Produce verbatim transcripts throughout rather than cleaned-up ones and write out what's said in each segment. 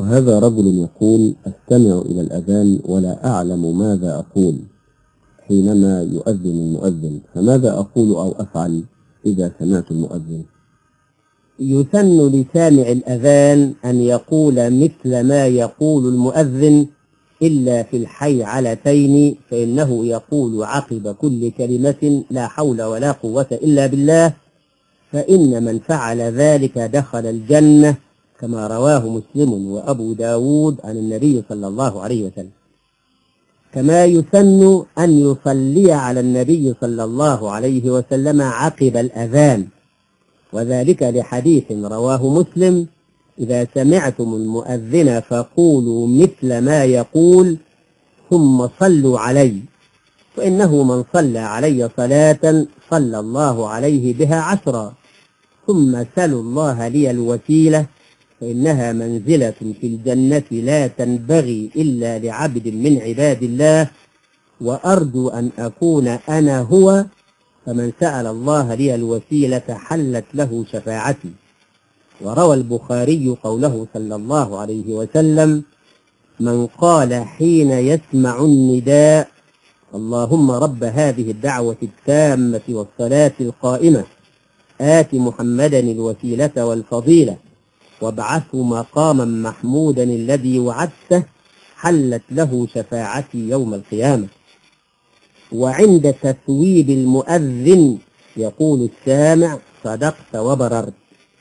وهذا رجل يقول: أستمع إلى الأذان ولا أعلم ماذا أقول حينما يؤذن المؤذن، فماذا أقول أو أفعل إذا سمعت المؤذن؟ يسن لسامع الأذان أن يقول مثل ما يقول المؤذن إلا في الحيعلتين، فإنه يقول عقب كل كلمة: لا حول ولا قوة إلا بالله، فإن من فعل ذلك دخل الجنة، كما رواه مسلم وأبو داود عن النبي صلى الله عليه وسلم. كما يسن أن يصلي على النبي صلى الله عليه وسلم عقب الأذان، وذلك لحديث رواه مسلم: إذا سمعتم المؤذن فقولوا مثل ما يقول ثم صلوا علي، فإنه من صلى علي صلاة صلى الله عليه بها عشرا، ثم سلوا الله لي الوسيلة، فإنها منزلة في الجنة لا تنبغي إلا لعبد من عباد الله، وأرجو أن أكون أنا هو، فمن سأل الله لي الوسيلة حلت له شفاعتي. وروى البخاري قوله صلى الله عليه وسلم: من قال حين يسمع النداء: اللهم رب هذه الدعوة التامة والصلاة القائمة آت محمدا الوسيلة والفضيلة وابعثه مقاما محمودا الذي وعدته، حلت له شفاعتي يوم القيامة. وعند تثويب المؤذن يقول السامع: صدقت وبررت.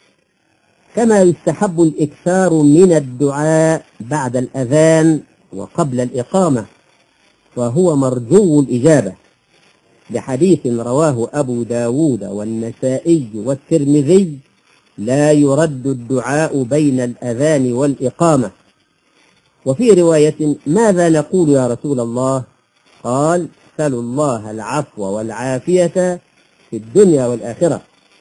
كما يستحب الإكثار من الدعاء بعد الأذان وقبل الإقامة، وهو مرجو الإجابة، لحديث رواه أبو داود والنسائي والترمذي: لا يرد الدعاء بين الأذان والإقامة. وفي رواية: ماذا نقول يا رسول الله؟ قال: سلوا الله العفو والعافية في الدنيا والآخرة.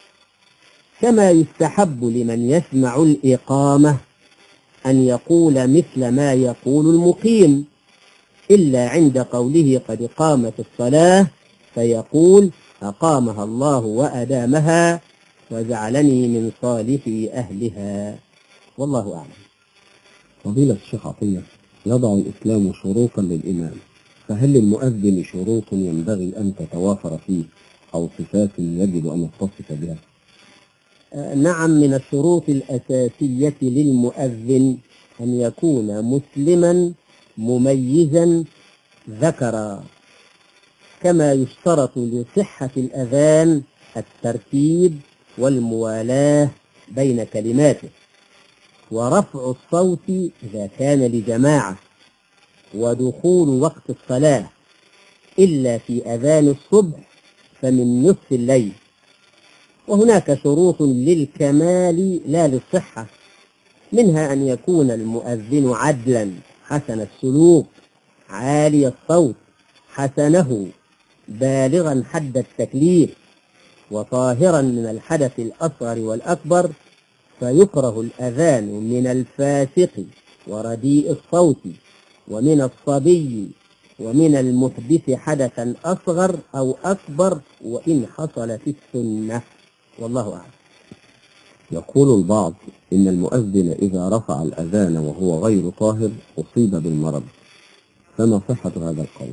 كما يستحب لمن يسمع الإقامة أن يقول مثل ما يقول المقيم، إلا عند قوله قد قامت الصلاة، فيقول: أقامها الله وأدامها وجعلني من صالح أهلها. والله أعلم. فضيلة الشيخ عطية، يضع الإسلام شروطا للإمام، فهل للمؤذن شروط ينبغي أن تتوافر فيه أو صفات يجب أن يتصف بها؟ نعم، من الشروط الأساسية للمؤذن أن يكون مسلما مميزا ذكرا. كما يشترط لصحة الأذان الترتيب والموالاة بين كلماته، ورفع الصوت إذا كان لجماعة، ودخول وقت الصلاة إلا في أذان الصبح فمن نصف الليل. وهناك شروط للكمال لا للصحة، منها أن يكون المؤذن عدلا حسن السلوك عالي الصوت حسنه بالغا حد التكليف وطاهرا من الحدث الأصغر والأكبر، فيكره الأذان من الفاسق ورديء الصوت ومن الصبي ومن المحدث حدثا أصغر أو أكبر وإن حصل في السنة. والله أعلم. يقول البعض إن المؤذن إذا رفع الأذان وهو غير طاهر أصيب بالمرض، فما صحة هذا القول؟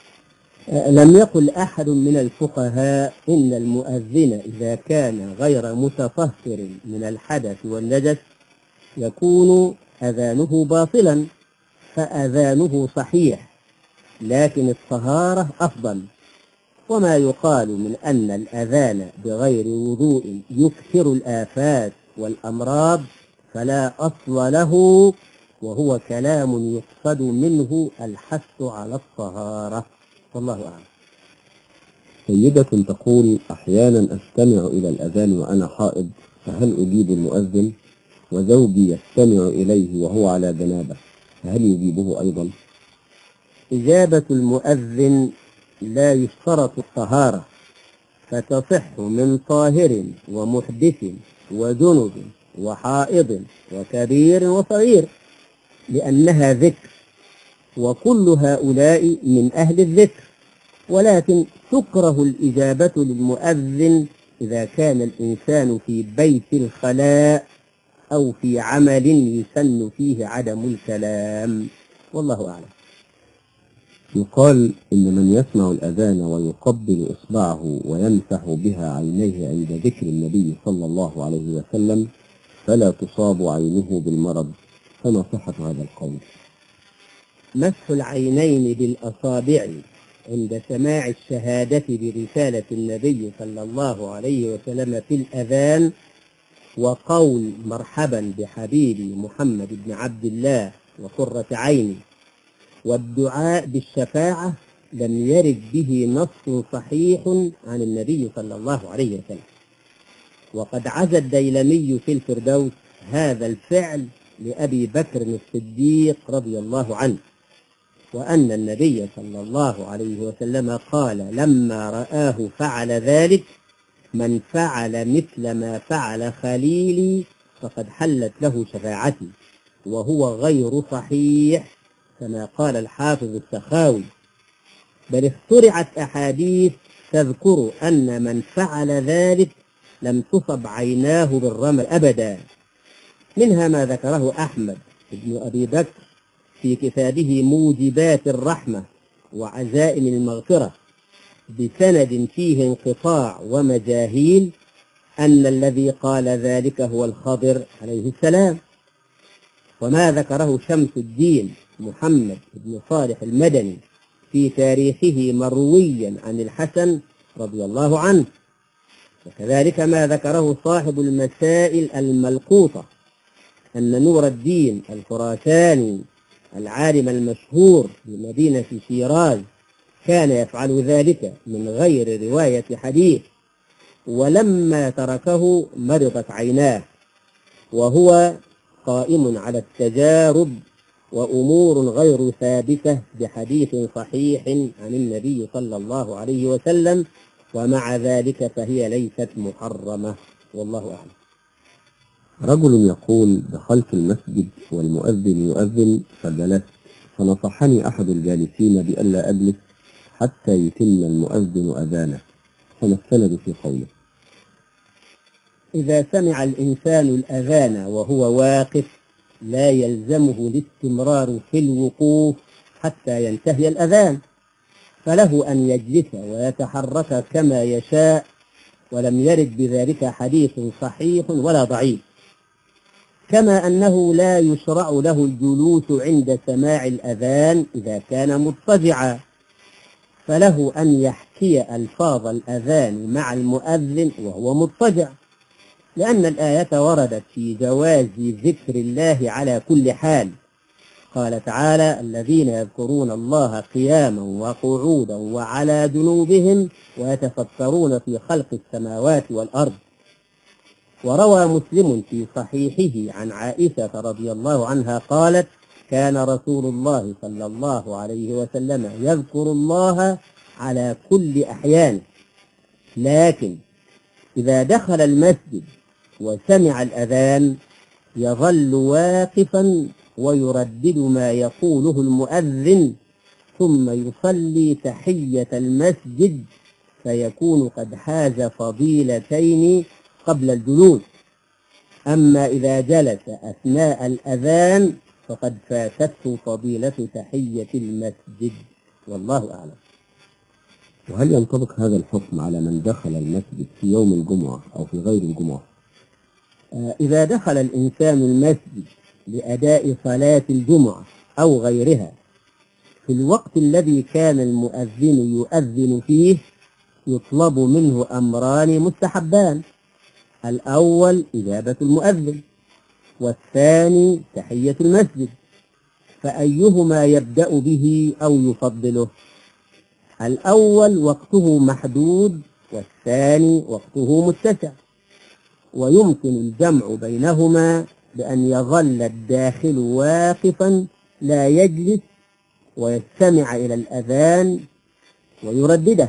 لم يقل أحد من الفقهاء إن المؤذن إذا كان غير متطهر من الحدث والنجس يكون أذانه باطلا، فأذانه صحيح، لكن الطهارة أفضل. وما يقال من أن الأذان بغير وضوء يكثر الآفات والأمراض فلا أصل له، وهو كلام يقصد منه الحث على الطهارة. والله أعلم. سيدة تقول: أحيانا أستمع إلى الأذان وأنا حائض، فهل أجيب المؤذن؟ وزوجي يستمع إليه وهو على جنابه، فهل يجيبه أيضا؟ إجابة المؤذن لا يشترط الطهارة، فتصح من طاهر ومحدث وجنب وحائض وكبير وصغير، لأنها ذكر، وكل هؤلاء من أهل الذكر. ولكن تكره الإجابة للمؤذن إذا كان الإنسان في بيت الخلاء أو في عمل يسن فيه عدم الكلام. والله أعلم. يقال إن من يسمع الأذان ويقبل إصبعه ويمسح بها عينيه عند ذكر النبي صلى الله عليه وسلم فلا تصاب عينه بالمرض، فما صحة هذا القول؟ مسح العينين بالأصابع عند سماع الشهادة برسالة النبي صلى الله عليه وسلم في الأذان، وقول مرحبا بحبيبي محمد بن عبد الله وقرة عيني، والدعاء بالشفاعة لم يرد به نص صحيح عن النبي صلى الله عليه وسلم. وقد عزى الديلمي في الفردوس هذا الفعل لأبي بكر الصديق رضي الله عنه، وأن النبي صلى الله عليه وسلم قال لما رآه فعل ذلك: من فعل مثل ما فعل خليلي فقد حلت له شفاعتي، وهو غير صحيح كما قال الحافظ السخاوي، بل اخترعت أحاديث تذكر أن من فعل ذلك لم تصب عيناه بالرمل أبدا، منها ما ذكره أحمد بن أبي بكر في كتابه موجبات الرحمة وعزائم المغفرة بسند فيه انقطاع ومجاهيل، أن الذي قال ذلك هو الخضر عليه السلام. وما ذكره شمس الدين محمد بن صالح المدني في تاريخه مرويا عن الحسن رضي الله عنه، وكذلك ما ذكره صاحب المسائل الملقوطة أن نور الدين الخراساني العالم المشهور بمدينة شيراز كان يفعل ذلك من غير رواية حديث، ولما تركه مرضت عيناه، وهو قائم على التجارب وأمور غير ثابتة بحديث صحيح عن النبي صلى الله عليه وسلم، ومع ذلك فهي ليست محرمة. والله أعلم. رجل يقول: دخلت المسجد والمؤذن يؤذن فجلست، فنصحني أحد الجالسين بألا أجلس حتى يتم المؤذن أذانه، فما السند في قوله؟ إذا سمع الإنسان الأذان وهو واقف لا يلزمه الاستمرار في الوقوف حتى ينتهي الأذان، فله أن يجلس ويتحرك كما يشاء، ولم يرد بذلك حديث صحيح ولا ضعيف. كما أنه لا يشرع له الجلوس عند سماع الأذان إذا كان مضطجعا، فله أن يحكي ألفاظ الأذان مع المؤذن وهو مضطجع، لأن الآية وردت في جواز ذكر الله على كل حال. قال تعالى: الذين يذكرون الله قياما وقعودا وعلى جنوبهم ويتفكرون في خلق السماوات والأرض. وروى مسلم في صحيحه عن عائشة رضي الله عنها قالت: كان رسول الله صلى الله عليه وسلم يذكر الله على كل أحيانه، لكن إذا دخل المسجد وسمع الأذان يظل واقفا ويردد ما يقوله المؤذن، ثم يصلي تحية المسجد، فيكون قد حاز فضيلتين قبل الجلوس. أما إذا جلس أثناء الأذان فقد فاتته فضيلة تحية المسجد. والله أعلم. وهل ينطبق هذا الحكم على من دخل المسجد في يوم الجمعة أو في غير الجمعة؟ آه إذا دخل الإنسان المسجد لأداء صلاة الجمعة أو غيرها في الوقت الذي كان المؤذن يؤذن فيه، يطلب منه أمران مستحبان: الأول إجابة المؤذن، والثاني تحية المسجد، فأيهما يبدأ به أو يفضله؟ الأول وقته محدود، والثاني وقته متسع، ويمكن الجمع بينهما بأن يظل الداخل واقفا لا يجلس ويستمع إلى الأذان ويردده،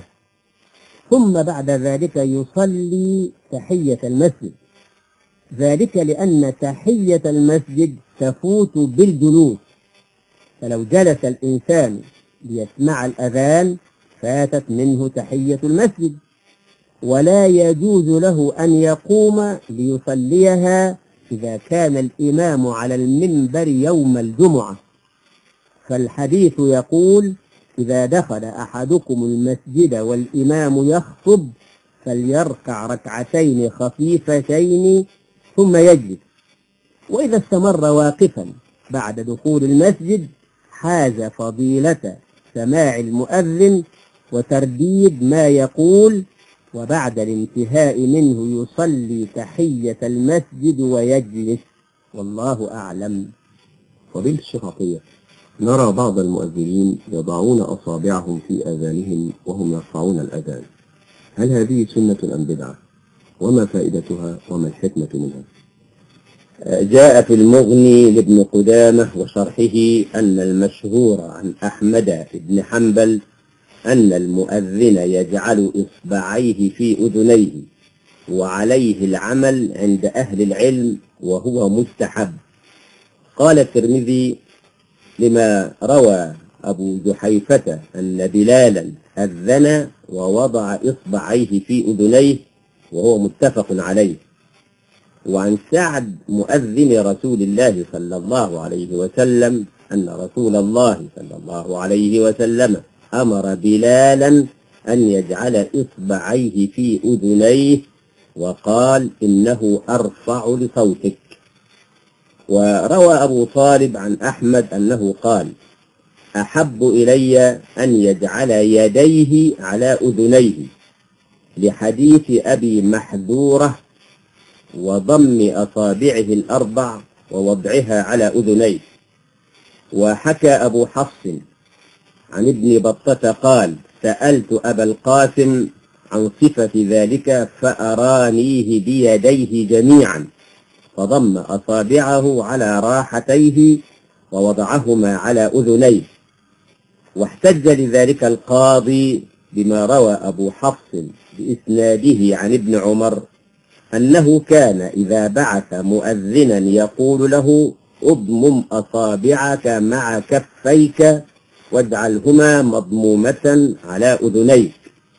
ثم بعد ذلك يصلي تحية المسجد، ذلك لأن تحية المسجد تفوت بالجلوس، فلو جلس الإنسان ليسمع الأذان فاتت منه تحية المسجد، ولا يجوز له أن يقوم ليصليها إذا كان الإمام على المنبر يوم الجمعة، فالحديث يقول: إذا دخل أحدكم المسجد والإمام يخطب فليركع ركعتين خفيفتين ثم يجلس، وإذا استمر واقفا بعد دخول المسجد حاز فضيلة سماع المؤذن وترديد ما يقول، وبعد الانتهاء منه يصلي تحية المسجد ويجلس، والله أعلم. فضيلة الشيخ عطية، نرى بعض المؤذنين يضعون أصابعهم في آذانهم وهم يرفعون الأذان، هل هذه سنة أم بدعة؟ وما فائدتها وما الحكمة منها؟ جاء في المغني لابن قدامة وشرحه أن المشهور عن أحمد بن حنبل أن المؤذن يجعل إصبعيه في أذنيه، وعليه العمل عند أهل العلم وهو مستحب. قال الترمذي لما روى أبو جحيفة أن بلالا أذن ووضع إصبعيه في أذنيه، وهو متفق عليه. وعن سعد مؤذن رسول الله صلى الله عليه وسلم أن رسول الله صلى الله عليه وسلم أمر بلالا أن يجعل إصبعيه في أذنيه، وقال: إنه أرفع لصوتك. وروى أبو طالب عن أحمد أنه قال: أحب إلي أن يجعل يديه على أذنيه، لحديث أبي محذورة وضم أصابعه الأربع ووضعها على أذنيه. وحكى أبو حفص عن ابن بطة قال: سألت أبا القاسم عن صفة ذلك فأرانيه بيديه جميعا، فضم أصابعه على راحتيه ووضعهما على أذنيه. واحتج لذلك القاضي بما روى أبو حفص بإسناده عن ابن عمر أنه كان إذا بعث مؤذنا يقول له: اضمم أصابعك مع كفيك واجعلهما مضمومة على أذنيك.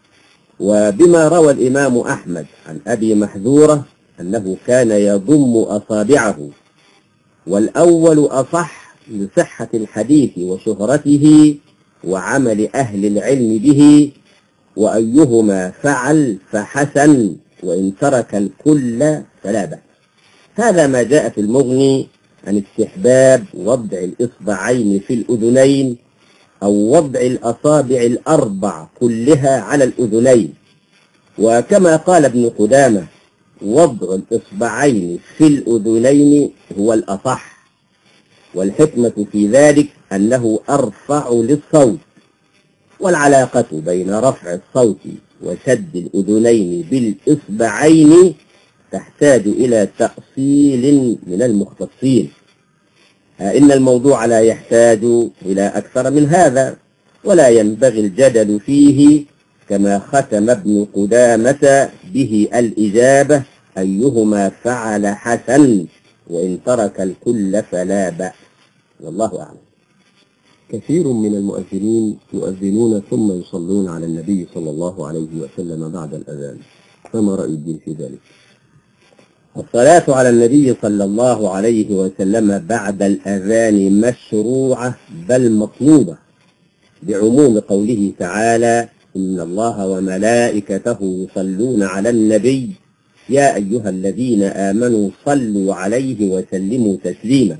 وبما روى الإمام أحمد عن أبي محذورة أنه كان يضم أصابعه، والأول أصح لصحة الحديث وشهرته وعمل أهل العلم به، وأيهما فعل فحسن، وإن ترك الكل فلا بأس. هذا ما جاء في المغني عن استحباب وضع الإصبعين في الأذنين، أو وضع الأصابع الأربع كلها على الأذنين. وكما قال ابن قدامة: وضع الإصبعين في الأذنين هو الأصح، والحكمة في ذلك أنه أرفع للصوت. والعلاقة بين رفع الصوت وشد الأذنين بالإصبعين تحتاج إلى تأصيل من المختصين، إن الموضوع لا يحتاج إلى أكثر من هذا، ولا ينبغي الجدل فيه، كما ختم ابن قدامة به الإجابة: أيهما فعل حسن، وإن ترك الكل فلا بأس، والله أعلم. كثير من المؤذنين يؤذنون ثم يصلون على النبي صلى الله عليه وسلم بعد الأذان، فما رأي الدين في ذلك؟ الصلاة على النبي صلى الله عليه وسلم بعد الأذان مشروعة بل مطلوبة، بعموم قوله تعالى: إن الله وملائكته يصلون على النبي يا أيها الذين آمنوا صلوا عليه وسلموا تسليما.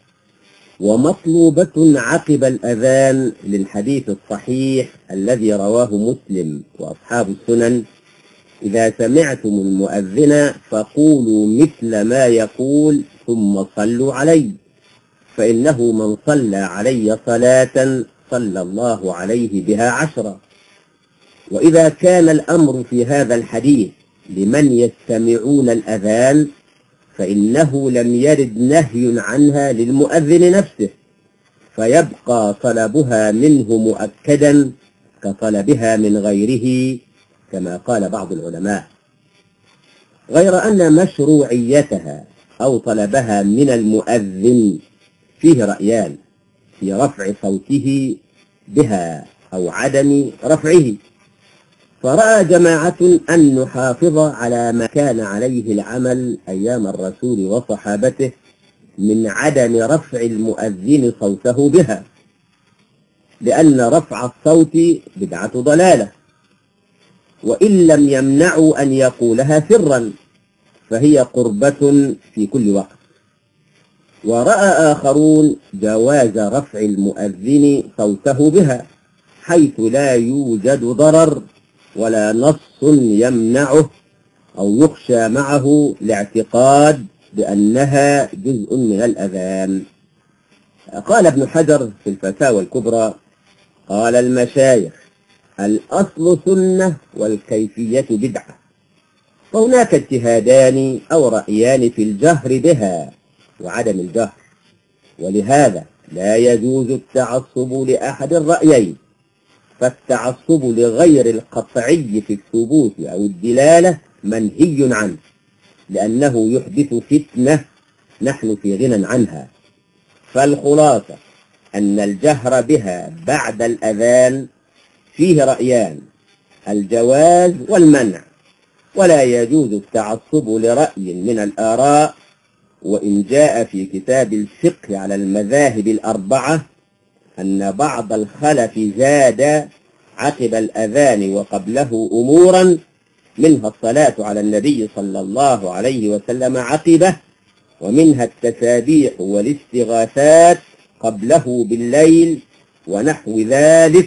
ومطلوبة عقب الأذان للحديث الصحيح الذي رواه مسلم وأصحاب السنن: إذا سمعتم المؤذن فقولوا مثل ما يقول ثم صلوا عليه، فإنه من صلى علي صلاة صلى الله عليه بها عشرا. وإذا كان الأمر في هذا الحديث لمن يستمعون الأذان، فإنه لم يرد نهي عنها للمؤذن نفسه، فيبقى طلبها منه مؤكدا كطلبها من غيره، كما قال بعض العلماء. غير أن مشروعيتها أو طلبها من المؤذن فيه رأيان في رفع صوته بها أو عدم رفعه. فرأى جماعة أن نحافظ على ما كان عليه العمل أيام الرسول وصحابته من عدم رفع المؤذن صوته بها، لأن رفع الصوت بدعة ضلالة، وإن لم يمنعوا أن يقولها سرا فهي قربة في كل وقت. ورأى آخرون جواز رفع المؤذن صوته بها حيث لا يوجد ضرر ولا نص يمنعه أو يخشى معه لاعتقاد بأنها جزء من الأذان. قال ابن حجر في الفتاوى الكبرى: قال المشايخ: الأصل سنة والكيفية بدعة، وهناك اجتهادان أو رأيان في الجهر بها وعدم الجهر، ولهذا لا يجوز التعصب لأحد الرأيين، فالتعصب لغير القطعي في الثبوت أو الدلالة منهي عنه، لأنه يحدث فتنة نحن في غنى عنها. فالخلاصة أن الجهر بها بعد الأذان فيه رأيان: الجواز والمنع، ولا يجوز التعصب لرأي من الآراء، وإن جاء في كتاب الفقه على المذاهب الأربعة أن بعض الخلف زاد عقب الأذان وقبله أمورا، منها الصلاة على النبي صلى الله عليه وسلم عقبه، ومنها التسابيح والاستغاثات قبله بالليل ونحو ذلك،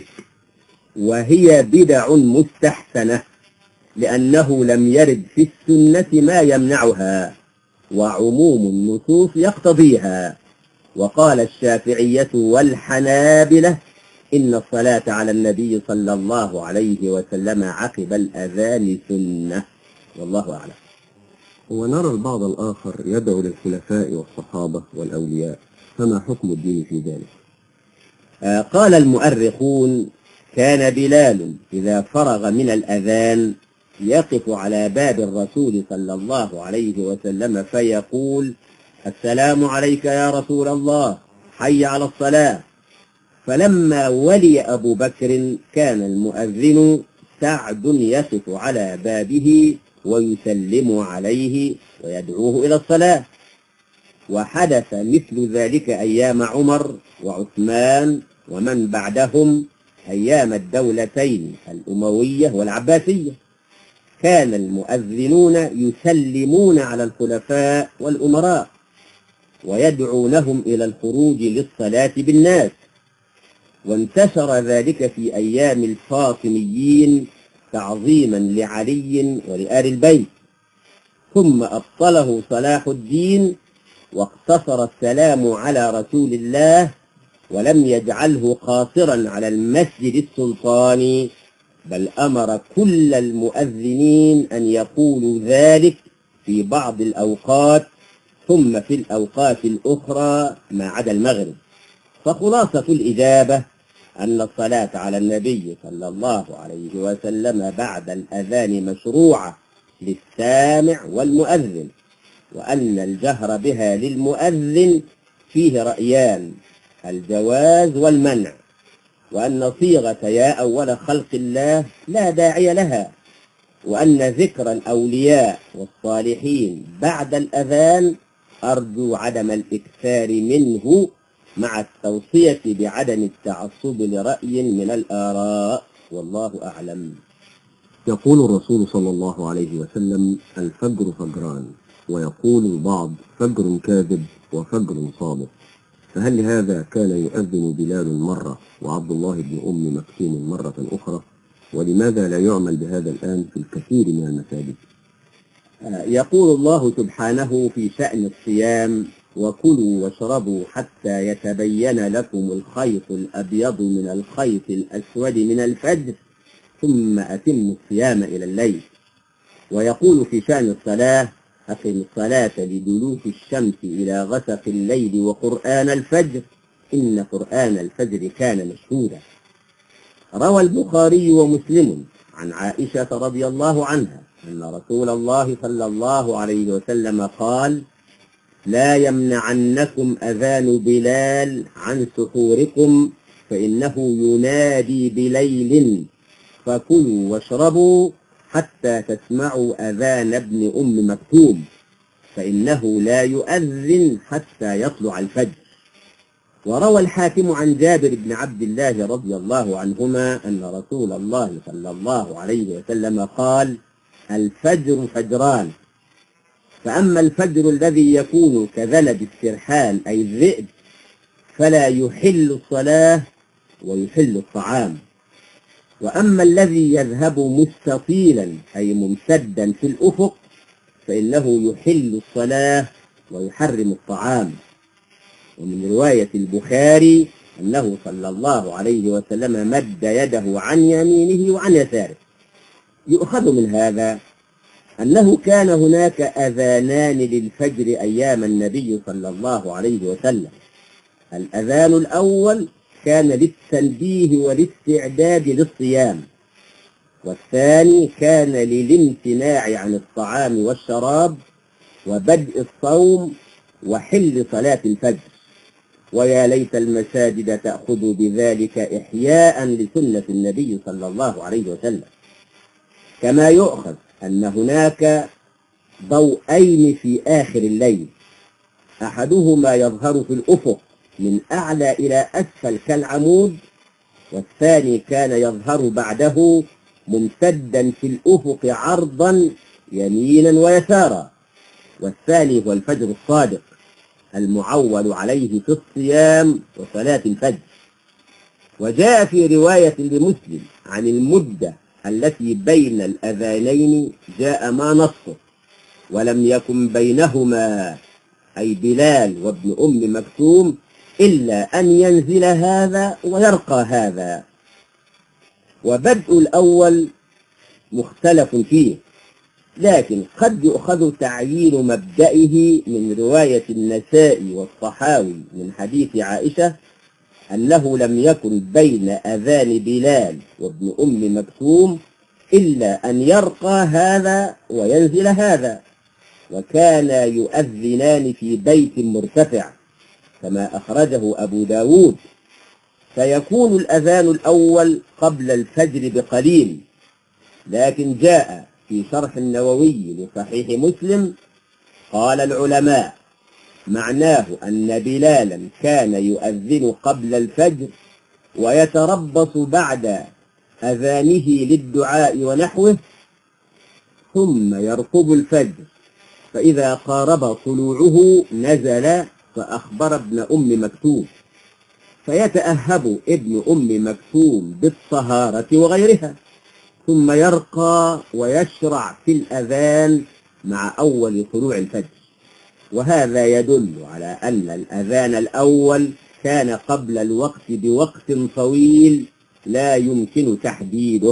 وهي بدع مستحسنة لأنه لم يرد في السنة ما يمنعها، وعموم النصوص يقتضيها. وقال الشافعية والحنابلة إن الصلاة على النبي صلى الله عليه وسلم عقب الأذان سنة، والله أعلم. ونرى البعض الآخر يدعو للخلفاء والصحابة والأولياء، فما حكم الدين في ذلك؟ آه قال المؤرخون: كان بلال إذا فرغ من الأذان يقف على باب الرسول صلى الله عليه وسلم فيقول: السلام عليك يا رسول الله، حي على الصلاة. فلما ولي أبو بكر كان المؤذن سعد يقف على بابه ويسلم عليه ويدعوه إلى الصلاة. وحدث مثل ذلك أيام عمر وعثمان ومن بعدهم أيام الدولتين الأموية والعباسية، كان المؤذنون يسلمون على الخلفاء والأمراء ويدعونهم إلى الخروج للصلاة بالناس. وانتشر ذلك في أيام الفاطميين تعظيما لعلي ولآل البيت، ثم أبطله صلاح الدين واقتصر السلام على رسول الله ولم يجعله قاصرا على المسجد السلطاني، بل أمر كل المؤذنين أن يقولوا ذلك في بعض الأوقات ثم في الأوقات الأخرى ما عدا المغرب. فخلاصة الإجابة أن الصلاة على النبي صلى الله عليه وسلم بعد الأذان مشروعة للسامع والمؤذن، وأن الجهر بها للمؤذن فيه رأيان: الجواز والمنع، وأن صيغة يا أول خلق الله لا داعي لها، وأن ذكر الأولياء والصالحين بعد الأذان أرجو عدم الإكثار منه، مع التوصية بعدم التعصب لرأي من الآراء، والله أعلم. يقول الرسول صلى الله عليه وسلم: الفجر فجران، ويقول البعض: فجر كاذب وفجر صادق، فهل لهذا كان يؤذن بلال مرة وعبد الله بن أم مكتوم مرة أخرى؟ ولماذا لا يعمل بهذا الآن في الكثير من المساجد؟ يقول الله سبحانه في شأن الصيام: وكلوا واشربوا حتى يتبين لكم الخيط الأبيض من الخيط الأسود من الفجر ثم أتموا الصيام إلى الليل. ويقول في شأن الصلاة: أقم الصلاة لدلوك الشمس إلى غسق الليل وقرآن الفجر إن قرآن الفجر كان مشهودا. روى البخاري ومسلم عن عائشة رضي الله عنها أن رسول الله صلى الله عليه وسلم قال: لا يمنعنكم أذان بلال عن سحوركم فإنه ينادي بليل فكلوا واشربوا حتى تسمعوا أذان ابن أم مكتوم فإنه لا يؤذن حتى يطلع الفجر. وروى الحاكم عن جابر بن عبد الله رضي الله عنهما أن رسول الله صلى الله عليه وسلم قال: الفجر فجران، فأما الفجر الذي يكون كذلب السرحان أي الذئب فلا يحل الصلاة ويحل الطعام، وأما الذي يذهب مستطيلا أي ممتدا في الأفق فإنه يحل الصلاة ويحرم الطعام. ومن رواية البخاري أنه صلى الله عليه وسلم مد يده عن يمينه وعن يساره. يؤخذ من هذا أنه كان هناك أذانان للفجر أيام النبي صلى الله عليه وسلم. الأذان الأول كان للتنبيه والاستعداد للصيام، والثاني كان للامتناع عن الطعام والشراب وبدء الصوم وحل صلاة الفجر. ويا ليت المساجد تأخذ بذلك إحياء لسنة النبي صلى الله عليه وسلم. كما يؤخذ أن هناك ضوءين في آخر الليل، أحدهما يظهر في الأفق من أعلى إلى أسفل كالعمود، والثاني كان يظهر بعده ممتدا في الأفق عرضا يمينا ويسارا، والثاني هو الفجر الصادق المعول عليه في الصيام وصلاة الفجر. وجاء في رواية لمسلم عن المدة التي بين الأذانين جاء ما نصه: ولم يكن بينهما أي بلال وابن أم مكتوم إلا أن ينزل هذا ويرقى هذا. وبدء الأول مختلف فيه، لكن قد يؤخذ تعيين مبدئه من رواية النسائي والطحاوي من حديث عائشة أنه لم يكن بين أذان بلال وابن أم مكتوم إلا أن يرقى هذا وينزل هذا، وكانا يؤذنان في بيت مرتفع كما أخرجه أبو داود. فيكون الأذان الأول قبل الفجر بقليل، لكن جاء في شرح النووي لصحيح مسلم قال العلماء: معناه أن بلالا كان يؤذن قبل الفجر ويتربص بعد أذانه للدعاء ونحوه، ثم يرقب الفجر، فإذا قارب طلوعه نزل فأخبر ابن أم مكتوم، فيتأهب ابن أم مكتوم بالطهارة وغيرها، ثم يرقى ويشرع في الأذان مع أول طلوع الفجر. وهذا يدل على أن الأذان الأول كان قبل الوقت بوقت طويل لا يمكن تحديده.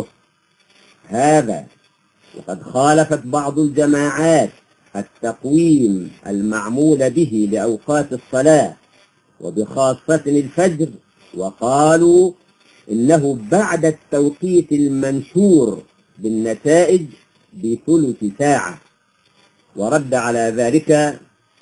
هذا وقد خالفت بعض الجماعات التقويم المعمول به لأوقات الصلاة وبخاصة الفجر، وقالوا إنه بعد التوقيت المنشور بالنتائج بثلث ساعة. ورد على ذلك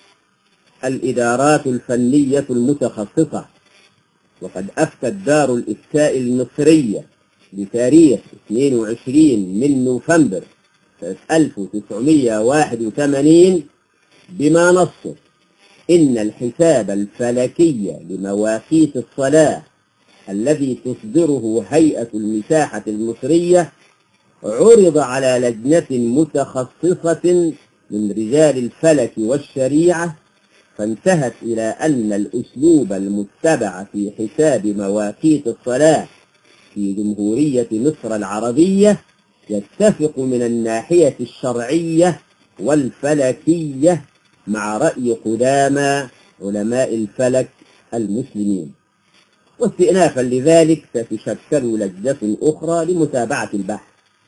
الإدارات الفنية المتخصصة. وقد أفتت دار الإفتاء المصرية بتاريخ اثنين وعشرين من نوفمبر سنة ألف وتسعمائة وواحد وثمانين بما نص إن الحساب الفلكي لمواقيت الصلاة الذي تصدره هيئة المساحة المصرية عرض على لجنة متخصصة من رجال الفلك والشريعة، فانتهت إلى أن الأسلوب المتبع في حساب مواقيت الصلاة في جمهورية مصر العربية يتفق من الناحية الشرعية والفلكية مع رأي قدامى علماء الفلك المسلمين. واستئنافا لذلك ستشكل لجنة أخرى لمتابعة البحث،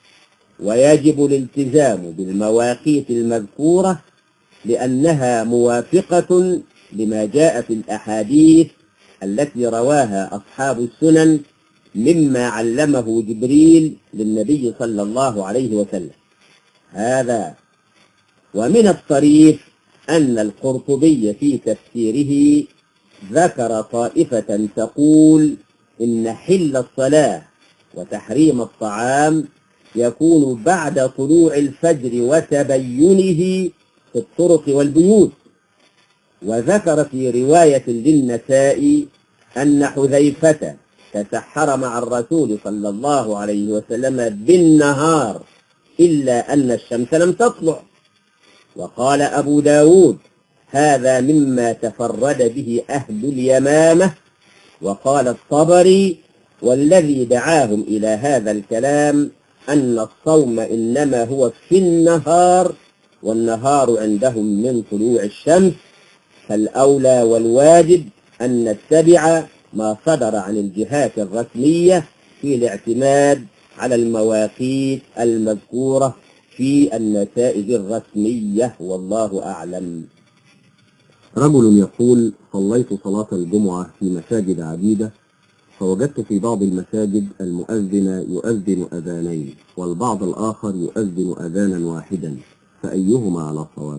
ويجب الالتزام بالمواقيت المذكورة لأنها موافقة لما جاء في الأحاديث التي رواها أصحاب السنن مما علمه جبريل للنبي صلى الله عليه وسلم. هذا ومن الطريف أن القرطبي في تفسيره ذكر طائفة تقول إن حل الصلاة وتحريم الطعام يكون بعد طلوع الفجر وتبينه في الطرق والبيوت. وذكر في رواية للنسائي أن حذيفة تسحر مع الرسول صلى الله عليه وسلم بالنهار إلا أن الشمس لم تطلع. وقال أبو داود هذا مما تفرد به أهل اليمامة. وقال الطبري والذي دعاهم إلى هذا الكلام أن الصوم إنما هو في النهار، والنهار عندهم من طلوع الشمس، فالأولى والواجب أن نتبع ما صدر عن الجهات الرسمية في الاعتماد على المواقيت المذكورة في النتائج الرسمية، والله أعلم. رجل يقول: صليت صلاة الجمعة في مساجد عديدة، فوجدت في بعض المساجد المؤذن يؤذن أذانين، والبعض الآخر يؤذن أذانا واحدا، فأيهما على الصواب؟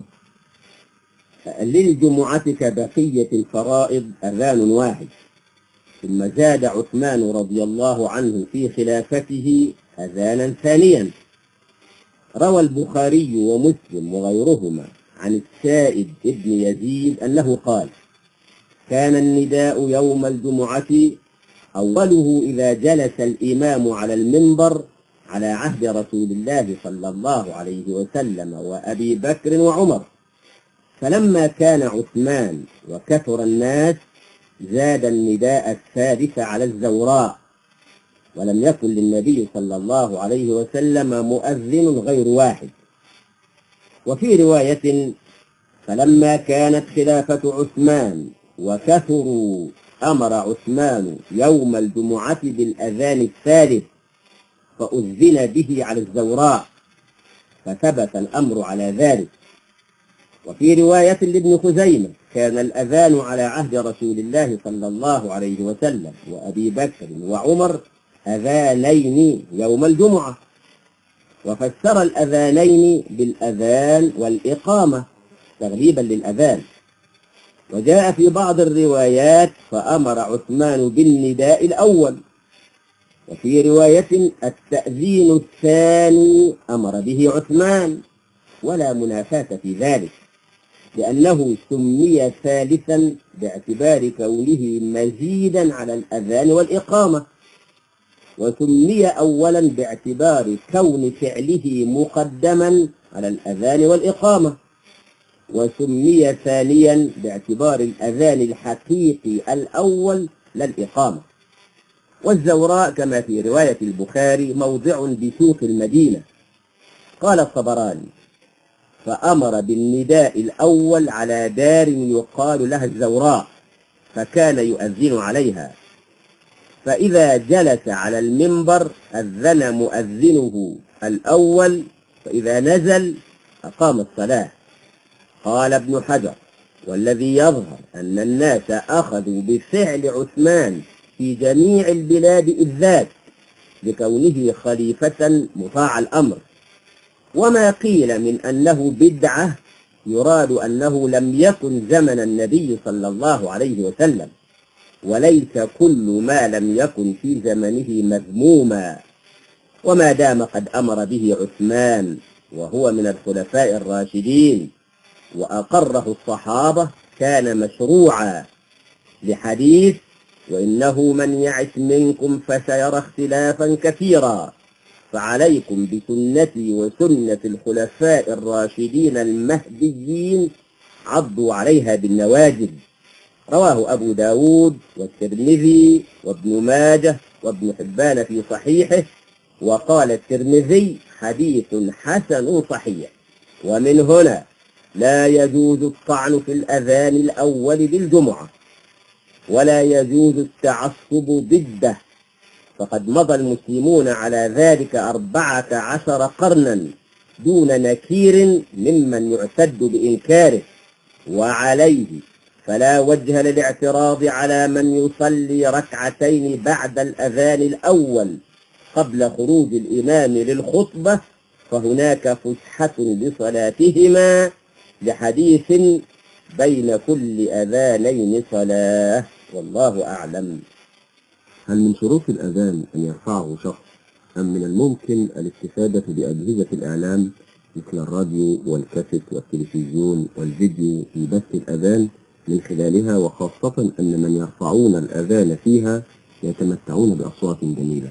للجمعة كبقية الفرائض أذان واحد، ثم زاد عثمان رضي الله عنه في خلافته أذانا ثانيا. روى البخاري ومسلم وغيرهما عن السائب ابن يزيد أنه قال: كان النداء يوم الجمعة أوله إذا جلس الإمام على المنبر على عهد رسول الله صلى الله عليه وسلم وأبي بكر وعمر، فلما كان عثمان وكثر الناس زاد النداء الثالث على الزوراء، ولم يكن للنبي صلى الله عليه وسلم مؤذن غير واحد. وفي رواية: فلما كانت خلافة عثمان وكثروا أمر عثمان يوم الجمعة بالأذان الثالث فأذن به على الزوراء، فثبت الأمر على ذلك. وفي رواية لابن خزيمة: كان الأذان على عهد رسول الله صلى الله عليه وسلم وأبي بكر وعمر أذانين يوم الجمعة، وفسر الأذانين بالأذان والإقامة تغليبا للأذان. وجاء في بعض الروايات: فأمر عثمان بالنداء الأول. وفي رواية: التأذين الثاني أمر به عثمان، ولا منافاة في ذلك، لأنه سمي ثالثا باعتبار كونه مزيدا على الأذان والإقامة، وسمي أولا باعتبار كون فعله مقدما على الأذان والإقامة، وسمي ثانيا باعتبار الأذان الحقيقي الأول لا الإقامة. والزوراء كما في رواية البخاري موضع بسوق المدينة. قال الطبراني: فأمر بالنداء الأول على دار يقال لها الزوراء، فكان يؤذن عليها، فإذا جلس على المنبر أذن مؤذنه الأول، فإذا نزل أقام الصلاة. قال ابن حجر: والذي يظهر أن الناس أخذوا بفعل عثمان في جميع البلاد إذ ذاك لكونه خليفة مطاع الأمر. وما قيل من أنه بدعة يراد أنه لم يكن زمن النبي صلى الله عليه وسلم، وليس كل ما لم يكن في زمنه مذموما، وما دام قد أمر به عثمان وهو من الخلفاء الراشدين وأقره الصحابة كان مشروعا، لحديث: وإنه من يعش منكم فسيرى اختلافا كثيرا، فعليكم بسنتي وسنة الخلفاء الراشدين المهديين عضوا عليها بالنواجذ. رواه أبو داود والترمذي وابن ماجه وابن حبان في صحيحه. وقال الترمذي: حديث حسن صحيح. ومن هنا لا يجوز الطعن في الأذان الأول بالجمعة، ولا يجوز التعصب ضده، فقد مضى المسلمون على ذلك أربعة عشر قرنا دون نكير ممن يعتد بإنكاره، وعليه فلا وجه للاعتراض على من يصلي ركعتين بعد الأذان الأول قبل خروج الإمام للخطبة، فهناك فسحة لصلاتهما، لحديث: بين كل أذانين صلاة، والله أعلم. هل من شروط الأذان أن يرفعه شخص أم من الممكن الاستفادة بأجهزة الإعلام مثل الراديو والكاسيت والتلفزيون والفيديو في بث الأذان من خلالها، وخاصة أن من يرفعون الأذان فيها يتمتعون بأصوات جميلة؟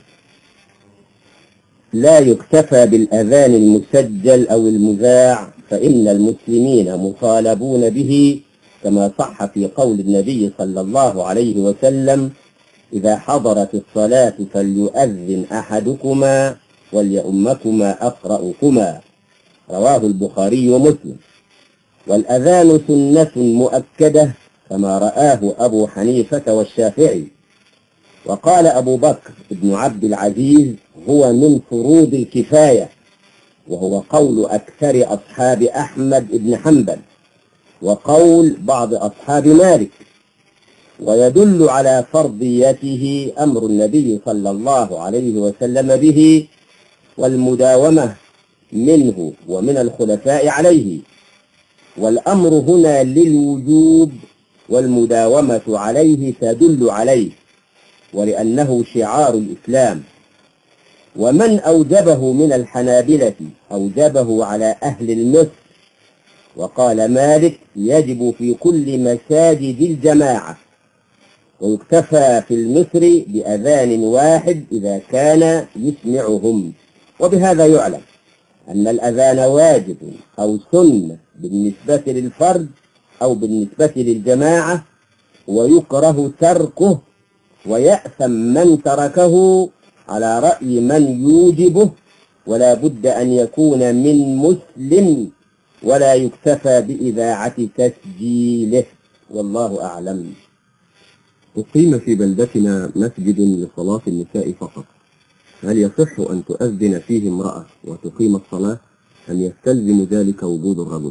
لا يكتفى بالأذان المسجل أو المذاع، فإن المسلمين مطالبون به كما صح في قول النبي صلى الله عليه وسلم: إذا حضرت الصلاة فليؤذن أحدكما وليؤمكما أقرأكما، رواه البخاري ومسلم. والأذان سنة مؤكدة كما رآه أبو حنيفة والشافعي. وقال أبو بكر بن عبد العزيز: هو من فروض الكفاية، وهو قول أكثر أصحاب أحمد بن حنبل وقول بعض أصحاب مالك. ويدل على فرضيته أمر النبي صلى الله عليه وسلم به والمداومة منه ومن الخلفاء عليه، والأمر هنا للوجوب والمداومة عليه تدل عليه، ولأنه شعار الإسلام. ومن أوجبه من الحنابلة أوجبه على أهل المصر، وقال مالك: يجب في كل مساجد الجماعة، ويكتفى في المصر بأذان واحد إذا كان يسمعهم. وبهذا يعلم أن الأذان واجب أو سنة بالنسبة للفرد أو بالنسبة للجماعة، ويكره تركه ويأثم من تركه على رأي من يوجبه، ولا بد أن يكون من مسلم، ولا يكتفى بإذاعة تسجيله، والله أعلم. أقيم في بلدتنا مسجد لصلاة النساء فقط، هل يصح أن تؤذن فيه امرأة وتقيم الصلاة، أم يستلزم ذلك وجود الرجل؟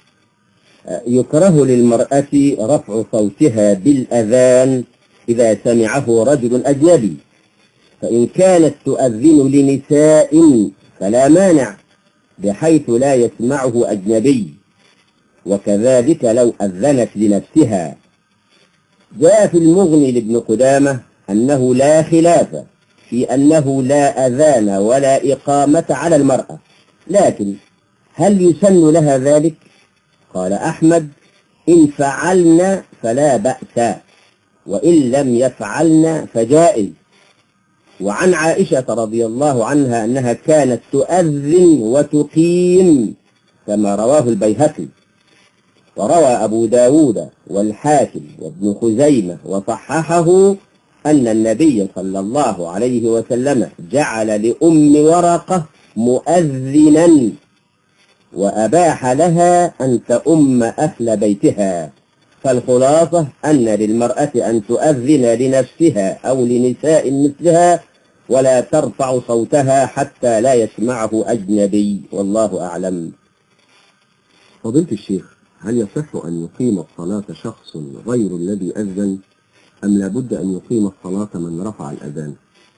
يكره للمرأة رفع صوتها بالأذان إذا سمعه رجل أجنبي، فإن كانت تؤذن لنساء فلا مانع، بحيث لا يسمعه أجنبي، وكذلك لو أذنت لنفسها. جاء في المغني لابن قدامة أنه لا خلاف في أنه لا أذان ولا إقامة على المرأة، لكن هل يسن لها ذلك؟ قال أحمد: إن فعلن فلا بأس، وإن لم يفعلن فجائز. وعن عائشة رضي الله عنها أنها كانت تؤذن وتقيم كما رواه البيهقي. وروى أبو داود والحاكم وابن خزيمة وصححه أن النبي صلى الله عليه وسلم جعل لأم ورقة مؤذنا، وأباح لها أن تؤم أهل بيتها. فالخلاصة أن للمرأة أن تؤذن لنفسها أو لنساء مثلها، ولا ترفع صوتها حتى لا يسمعه أجنبي، والله أعلم. فضيلة الشيخ، هل يصح أن يقيم الصلاة شخص غير الذي أذن، أم لابد أن يقيم الصلاة من رفع الأذان؟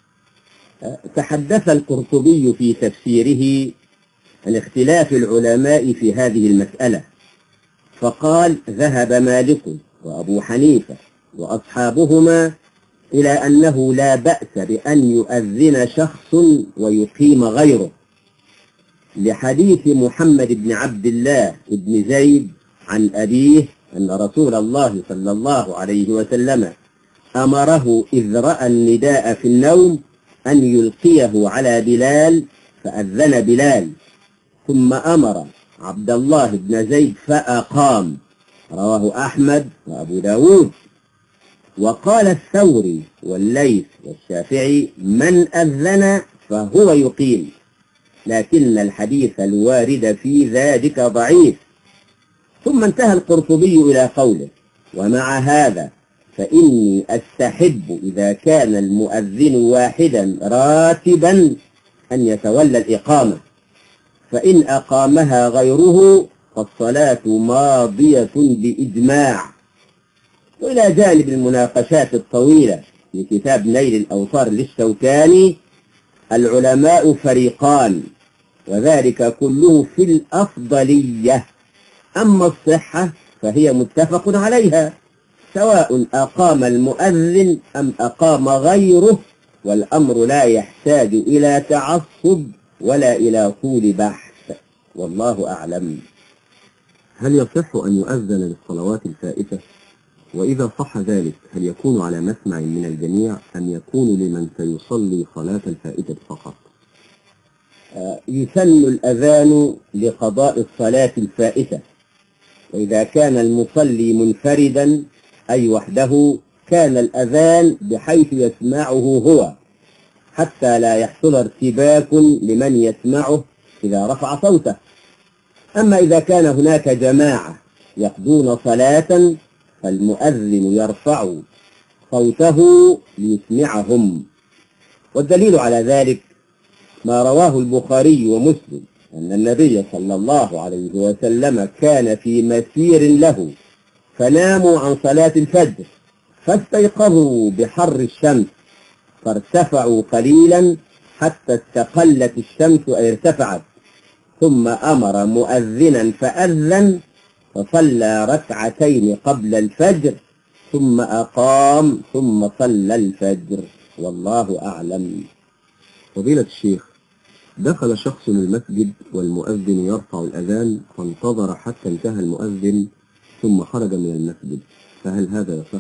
تحدث القرطبي في تفسيره عن اختلاف العلماء في هذه المسألة، فقال: ذهب مالك وأبو حنيفة وأصحابهما إلى أنه لا بأس بأن يؤذن شخص ويقيم غيره، لحديث محمد بن عبد الله بن زيد عن أبيه أن رسول الله صلى الله عليه وسلم أمره إذ رأى النداء في النوم أن يلقيه على بلال، فأذن بلال، ثم أمر عبد الله بن زيد فأقام، رواه أحمد وأبو داود. وقال الثوري والليث والشافعي: من أذن فهو يقيم، لكن الحديث الوارد في ذلك ضعيف. ثم انتهى القرطبي إلى قوله: ومع هذا فإني أستحب إذا كان المؤذن واحدا راتبا أن يتولى الإقامة، فإن أقامها غيره فالصلاة ماضية بإجماع. وإلى جانب المناقشات الطويلة في كتاب نيل الأوطار للشوكاني، العلماء فريقان، وذلك كله في الأفضلية. أما الصحة فهي متفق عليها، سواء أقام المؤذن أم أقام غيره، والأمر لا يحتاج إلى تعصب ولا إلى طول بحث، والله أعلم. هل يصح أن يؤذن للصلوات الفائتة؟ وإذا صح ذلك هل يكون على مسمع من الجميع أم يكون لمن سيصلي صلاة الفائتة فقط؟ آه، يسن الأذان لقضاء الصلاة الفائتة، وإذا كان المصلي منفردا أي وحده كان الأذان بحيث يسمعه هو حتى لا يحصل ارتباك لمن يسمعه إذا رفع صوته. أما إذا كان هناك جماعة يقضون صلاة فالمؤذن يرفع صوته ليسمعهم، والدليل على ذلك ما رواه البخاري ومسلم أن النبي صلى الله عليه وسلم كان في مسير له فناموا عن صلاة الفجر فاستيقظوا بحر الشمس فارتفعوا قليلا حتى استقلت الشمس أي ارتفعت، ثم أمر مؤذنا فأذن فصلى ركعتين قبل الفجر ثم أقام ثم صلى الفجر، والله أعلم. فضيلة الشيخ، دخل شخص المسجد والمؤذن يرفع الأذان فانتظر حتى انتهى المؤذن ثم خرج من المسجد، فهل هذا يصح؟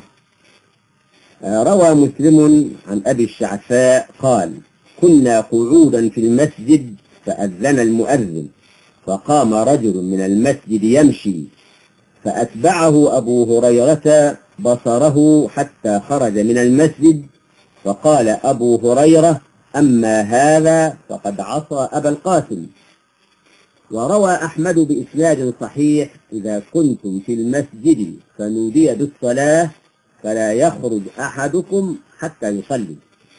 روى مسلم عن أبي الشعثاء قال: كنا قعودا في المسجد فأذن المؤذن فقام رجل من المسجد يمشي فأتبعه أبو هريرة بصره حتى خرج من المسجد، فقال أبو هريرة: أما هذا فقد عصى أبا القاسم. وروى أحمد بإسناد صحيح: إذا كنتم في المسجد فنودي بالصلاة فلا يخرج أحدكم حتى يصلي.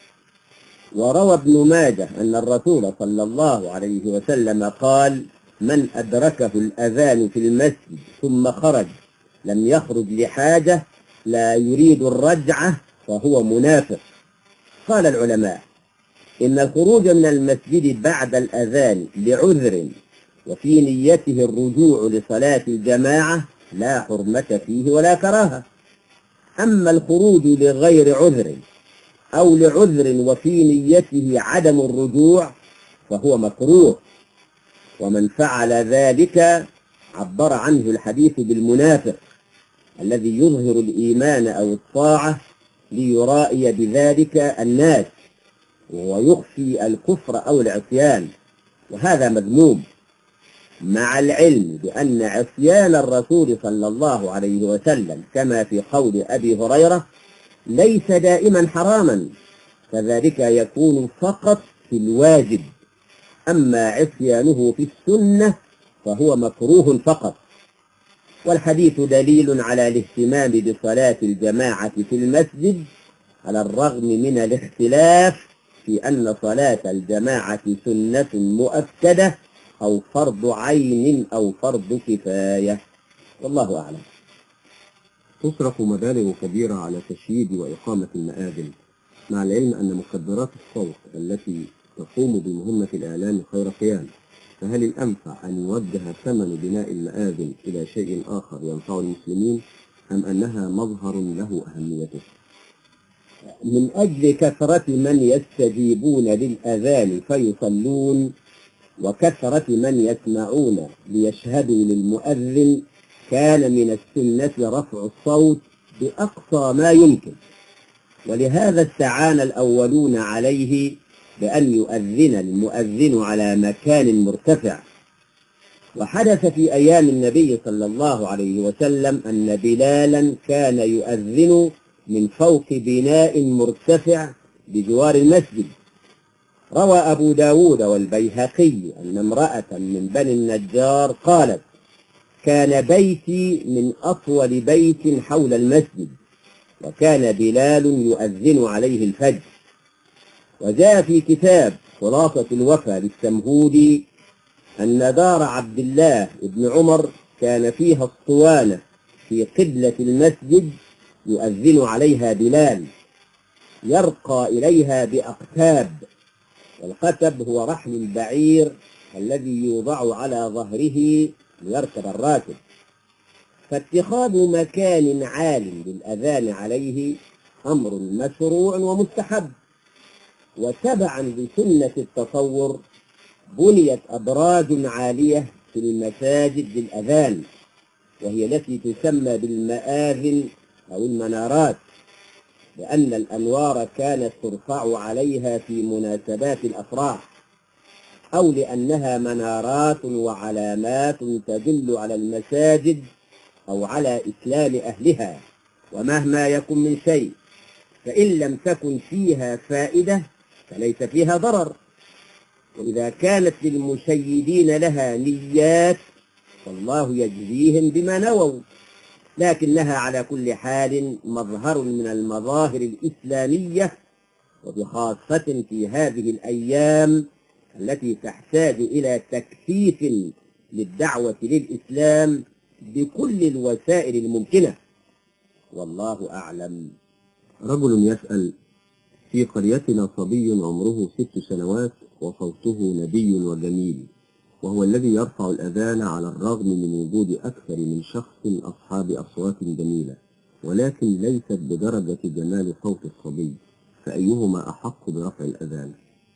وروى ابن ماجه أن الرسول صلى الله عليه وسلم قال: من أدركه الأذان في المسجد ثم خرج لم يخرج لحاجة لا يريد الرجعة فهو منافق. قال العلماء: إن الخروج من المسجد بعد الأذان لعذر وفي نيته الرجوع لصلاة الجماعة لا حرمة فيه ولا كراهة. أما الخروج لغير عذر أو لعذر وفي نيته عدم الرجوع فهو مكروه، ومن فعل ذلك عبر عنه الحديث بالمنافق الذي يظهر الإيمان أو الطاعة ليرائي بذلك الناس ويخفي الكفر أو العصيان، وهذا مذموم، مع العلم بأن عصيان الرسول صلى الله عليه وسلم كما في قول أبي هريرة ليس دائما حراما، فذلك يكون فقط في الواجب، أما عصيانه في السنة فهو مكروه فقط. والحديث دليل على الاهتمام بصلاة الجماعة في المسجد على الرغم من الاختلاف في أن صلاة الجماعة سنة مؤكدة أو فرض عين أو فرض كفاية، والله أعلم. تصرف مبالغ كبيرة على تشييد وإقامة المآذن، مع العلم أن مكبرات الصوت التي تقوم بمهمة الإعلام خير قيام، فهل الأنفع أن يوجه ثمن بناء المآذن إلى شيء آخر ينفع المسلمين أم أنها مظهر له أهميته؟ من أجل كثرة من يستجيبون للأذان فيصلون وكثرة من يسمعون ليشهدوا للمؤذن كان من السنة رفع الصوت بأقصى ما يمكن، ولهذا استعان الأولون عليه بأن يؤذن المؤذن على مكان مرتفع. وحدث في أيام النبي صلى الله عليه وسلم أن بلالا كان يؤذن من فوق بناء مرتفع بجوار المسجد. روى أبو داود والبيهقي أن امرأة من بني النجار قالت: كان بيتي من أطول بيت حول المسجد، وكان بلال يؤذن عليه الفجر. وجاء في كتاب خلاصة الوفا للسمهودي أن دار عبد الله بن عمر كان فيها اسطوانة في قبلة المسجد يؤذن عليها بلال يرقى إليها بأقتاب، والقتب هو رحل البعير الذي يوضع على ظهره ليركب الراكب، فاتخاذ مكان عال للأذان عليه أمر مشروع ومستحب. وتبعا لسنة التصور بنيت أبراج عالية في المساجد للأذان، وهي التي تسمى بالمآذن أو المنارات، لأن الأنوار كانت ترفع عليها في مناسبات الأفراح، أو لأنها منارات وعلامات تدل على المساجد أو على إسلام أهلها. ومهما يكن من شيء فإن لم تكن فيها فائدة فليس فيها ضرر، وإذا كانت للمشيدين لها نيات فالله يجزيهم بما نووا، لكنها على كل حال مظهر من المظاهر الإسلامية، وبخاصة في هذه الأيام التي تحتاج إلى تكثيف للدعوة للإسلام بكل الوسائل الممكنة، والله أعلم. رجل يسأل: في قريتنا صبي عمره ست سنوات وصوته نبي وجميل، وهو الذي يرفع الأذان على الرغم من وجود أكثر من شخص أصحاب أصوات جميلة، ولكن ليست بدرجة جمال صوت الصبي، فأيهما أحق برفع الأذان؟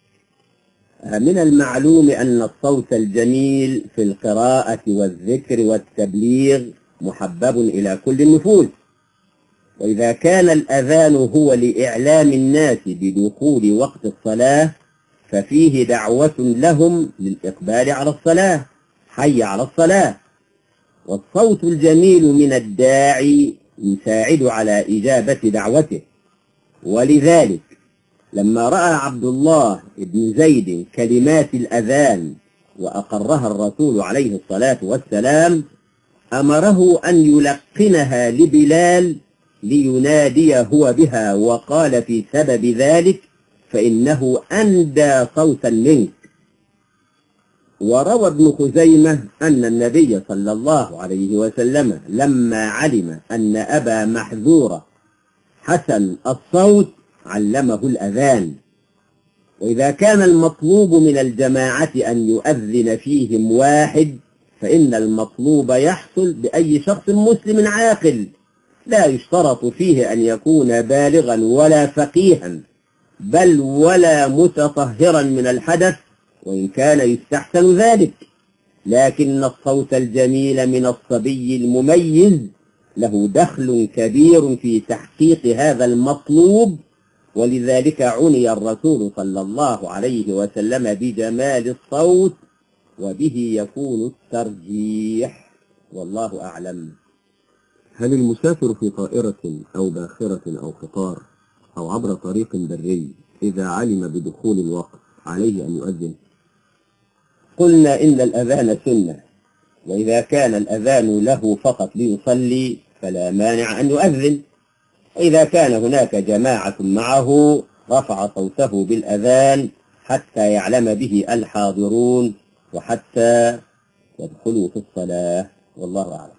من المعلوم أن الصوت الجميل في القراءة والذكر والتبليغ محبب إلى كل النفوس، وإذا كان الأذان هو لإعلام الناس بدخول وقت الصلاة ففيه دعوة لهم للإقبال على الصلاة، حي على الصلاة. والصوت الجميل من الداعي يساعد على إجابة دعوته، ولذلك لما رأى عبد الله بن زيد كلمات الأذان وأقرها الرسول عليه الصلاة والسلام أمره أن يلقنها لبلال لينادي هو بها، وقال في سبب ذلك: فإنه أندى صوتا منك. وروى ابن خزيمة أن النبي صلى الله عليه وسلم لما علم أن أبا محذورة حسن الصوت علمه الأذان. وإذا كان المطلوب من الجماعة أن يؤذن فيهم واحد فإن المطلوب يحصل بأي شخص مسلم عاقل، لا يشترط فيه أن يكون بالغا ولا فقيها بل ولا متطهرا من الحدث، وإن كان يستحسن ذلك، لكن الصوت الجميل من الصبي المميز له دخل كبير في تحقيق هذا المطلوب، ولذلك عني الرسول صلى الله عليه وسلم بجمال الصوت، وبه يكون الترجيح، والله أعلم. هل المسافر في طائرة أو باخرة أو قطار أو عبر طريق بري إذا علم بدخول الوقت عليه أن يؤذن؟ قلنا إن الأذان سنة، وإذا كان الأذان له فقط ليصلي فلا مانع أن يؤذن، وإذا كان هناك جماعة معه رفع صوته بالأذان حتى يعلم به الحاضرون وحتى يدخلوا في الصلاة، والله أعلم.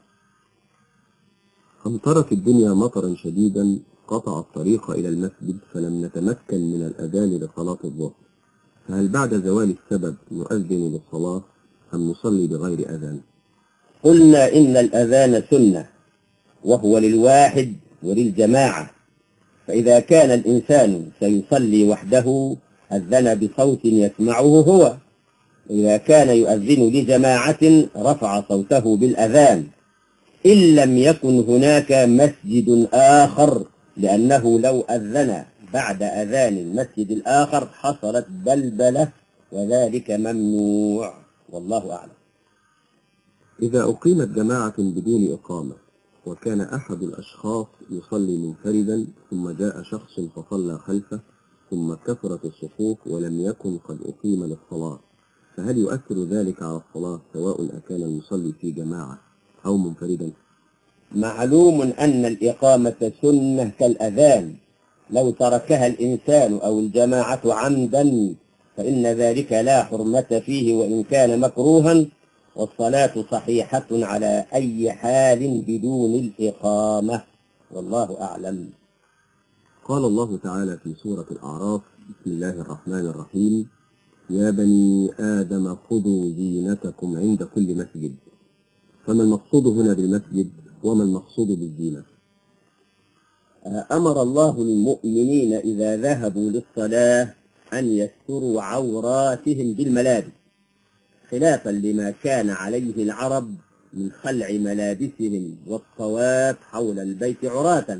أمطرت الدنيا مطرا شديدا قطع الطريق إلى المسجد فلم نتمكن من الأذان لصلاة الظهر، فهل بعد زوال السبب نؤذن للصلاة أم نصلي بغير أذان؟ قلنا إن الأذان سنة وهو للواحد وللجماعة، فإذا كان الإنسان سيصلي وحده أذن بصوت يسمعه هو، وإذا كان يؤذن لجماعة رفع صوته بالأذان، إن لم يكن هناك مسجد آخر، لأنه لو أذن بعد أذان المسجد الآخر حصلت بلبلة وذلك ممنوع، والله أعلم. إذا أقيمت جماعة بدون إقامة وكان أحد الأشخاص يصلي منفردا ثم جاء شخص فصلى خلفه ثم كثرت الصفوف ولم يكن قد أقيم للصلاة، فهل يؤثر ذلك على الصلاة سواء أكان المصلي في جماعة أو منفردا؟ معلوم أن الإقامة سنة كالأذان، لو تركها الإنسان أو الجماعة عمدا فإن ذلك لا حرمة فيه وإن كان مكروها، والصلاة صحيحة على أي حال بدون الإقامة، والله أعلم. قال الله تعالى في سورة الأعراف: بسم الله الرحمن الرحيم: يا بني آدم خذوا زينتكم عند كل مسجد. فما المقصود هنا بالمسجد وما المقصود بالزينة؟ أمر الله المؤمنين إذا ذهبوا للصلاة أن يستروا عوراتهم بالملابس، خلافا لما كان عليه العرب من خلع ملابسهم والطواف حول البيت عراة.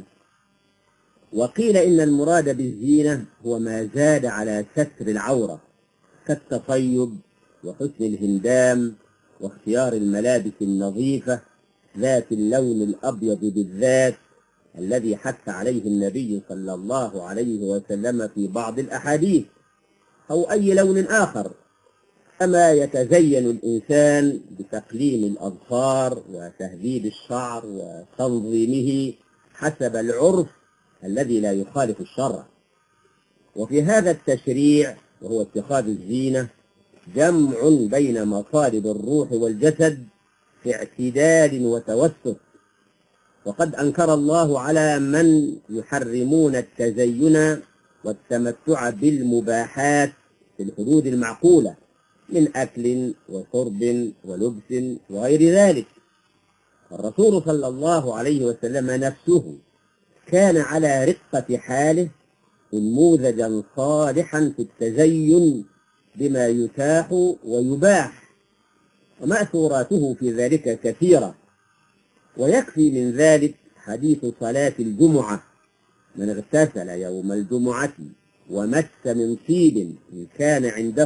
وقيل إن المراد بالزينة هو ما زاد على ستر العورة كالتطيب وحسن الهندام واختيار الملابس النظيفة ذات اللون الأبيض بالذات الذي حث عليه النبي صلى الله عليه وسلم في بعض الأحاديث، أو أي لون آخر، كما يتزين الإنسان بتقليم الأظفار وتهذيب الشعر وتنظيمه حسب العرف الذي لا يخالف الشرع. وفي هذا التشريع وهو اتخاذ الزينة جمع بين مطالب الروح والجسد في اعتدال وتوسط. وقد أنكر الله على من يحرمون التزين والتمتع بالمباحات في الحدود المعقولة من أكل وشرب ولبس وغير ذلك. الرسول صلى الله عليه وسلم نفسه كان على رقة حاله نموذجا صالحا في التزين بما يتاح ويباح، ومأثوراته في ذلك كثيرة. ويكفي من ذلك حديث صلاة الجمعة: من اغتسل يوم الجمعة ومس من طيب إن كان عنده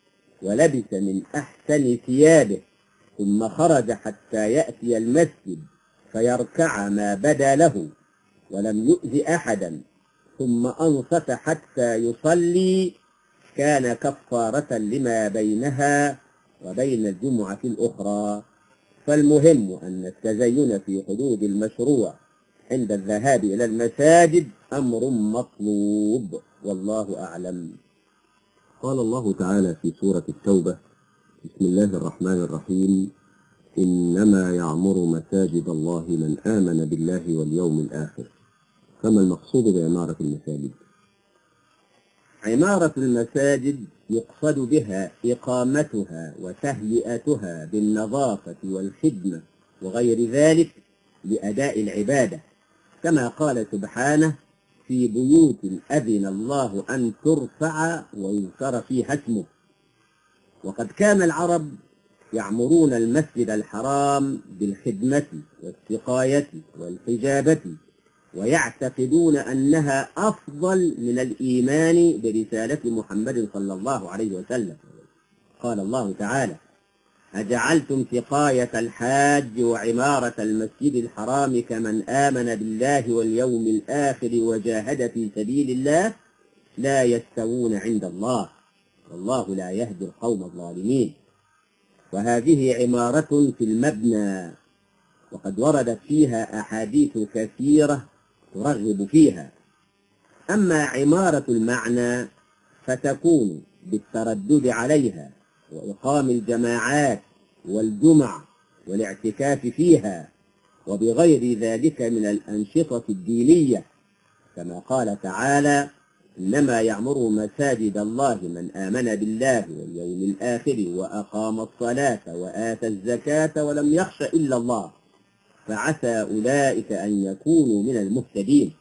ولبس من أحسن ثيابه ثم خرج حتى يأتي المسجد فيركع ما بدا له ولم يؤذ أحدا ثم أنصت حتى يصلي كان كفارة لما بينها وبين الجمعة الأخرى. فالمهم أن التزين في حدود المشروع عند الذهاب إلى المساجد أمر مطلوب، والله أعلم. قال الله تعالى في سورة التوبة: بسم الله الرحمن الرحيم: إنما يعمر مساجد الله من آمن بالله واليوم الآخر. فما المقصود بعمارة المساجد؟ عمارة المساجد يقصد بها إقامتها وتهيئتها بالنظافة والخدمة وغير ذلك لأداء العبادة، كما قال سبحانه: في بيوت أذن الله أن ترفع ويذكر فيها اسمه. وقد كان العرب يعمرون المسجد الحرام بالخدمة والسقاية والحجابة، ويعتقدون أنها أفضل من الإيمان برسالة محمد صلى الله عليه وسلم. قال الله تعالى: أجعلتم سقاية الحاج وعمارة المسجد الحرام كمن آمن بالله واليوم الآخر وجاهد في سبيل الله لا يستوون عند الله والله لا يهدي القوم الظالمين. وهذه عمارة في المبنى، وقد وردت فيها أحاديث كثيرة ترغب فيها. أما عمارة المعنى فتكون بالتردد عليها وإقام الجماعات والجمع والاعتكاف فيها وبغير ذلك من الأنشطة الدينية، كما قال تعالى: إنما يعمر مساجد الله من آمن بالله واليوم الآخر وأقام الصلاة وآتى الزكاة ولم يخش إلا الله فعسى أولئك أن يكونوا من المهتدين.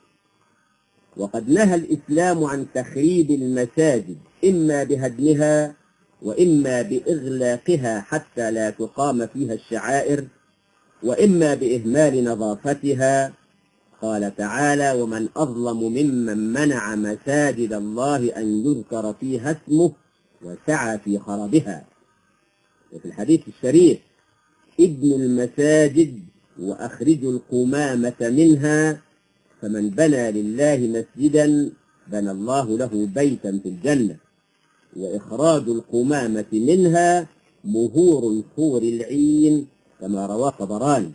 وقد نهى الإسلام عن تخريب المساجد إما بهدمها وإما بإغلاقها حتى لا تقام فيها الشعائر، وإما بإهمال نظافتها. قال تعالى: ومن أظلم ممن منع مساجد الله أن يذكر فيها اسمه وسعى في خرابها. وفي الحديث الشريف: ابنوا المساجد وأخرجوا القمامة منها، فمن بنى لله مسجدا بنى الله له بيتا في الجنة، وإخراج القمامة منها مهور الحور العين، كما رواه الطبراني.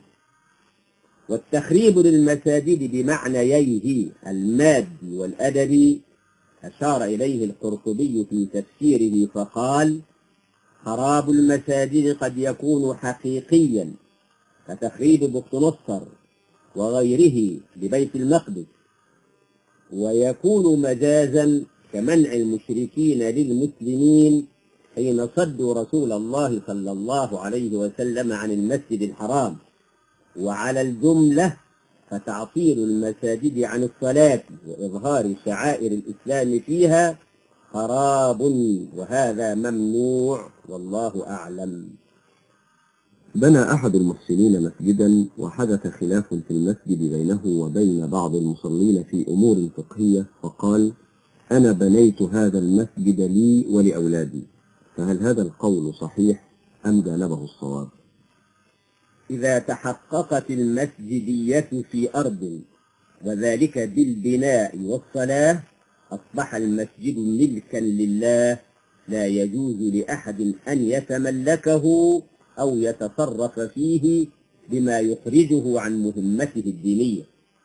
والتخريب للمساجد بمعنييه المادي والأدبي أشار إليه القرطبي في تفسيره فقال: خراب المساجد قد يكون حقيقيا كتخريب بطنصر وغيره لبيت المقدس، ويكون مجازا كمنع المشركين للمسلمين حين صدوا رسول الله صلى الله عليه وسلم عن المسجد الحرام. وعلى الجملة فتعطيل المساجد عن الصلاة وإظهار شعائر الإسلام فيها خراب وهذا ممنوع والله أعلم. بنى أحد المحسنين مسجدا وحدث خلاف في المسجد بينه وبين بعض المصلين في أمور فقهية، فقال: أنا بنيت هذا المسجد لي ولأولادي، فهل هذا القول صحيح أم جانبه الصواب؟ إذا تحققت المسجدية في أرض وذلك بالبناء والصلاة أصبح المسجد ملكا لله، لا يجوز لأحد أن يتملكه أو يتصرف فيه بما يخرجه عن مهمته الدينية.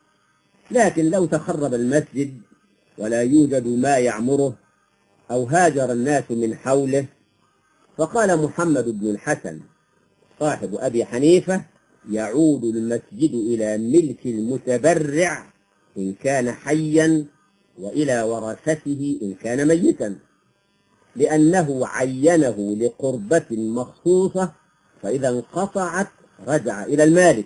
لكن لو تخرب المسجد ولا يوجد ما يعمره أو هاجر الناس من حوله، فقال محمد بن الحسن صاحب أبي حنيفة: يعود المسجد إلى ملك المتبرع إن كان حيا وإلى ورثته إن كان ميتا، لأنه عينه لقربة مخصوصة، فإذا انقطعت رجع إلى المالك.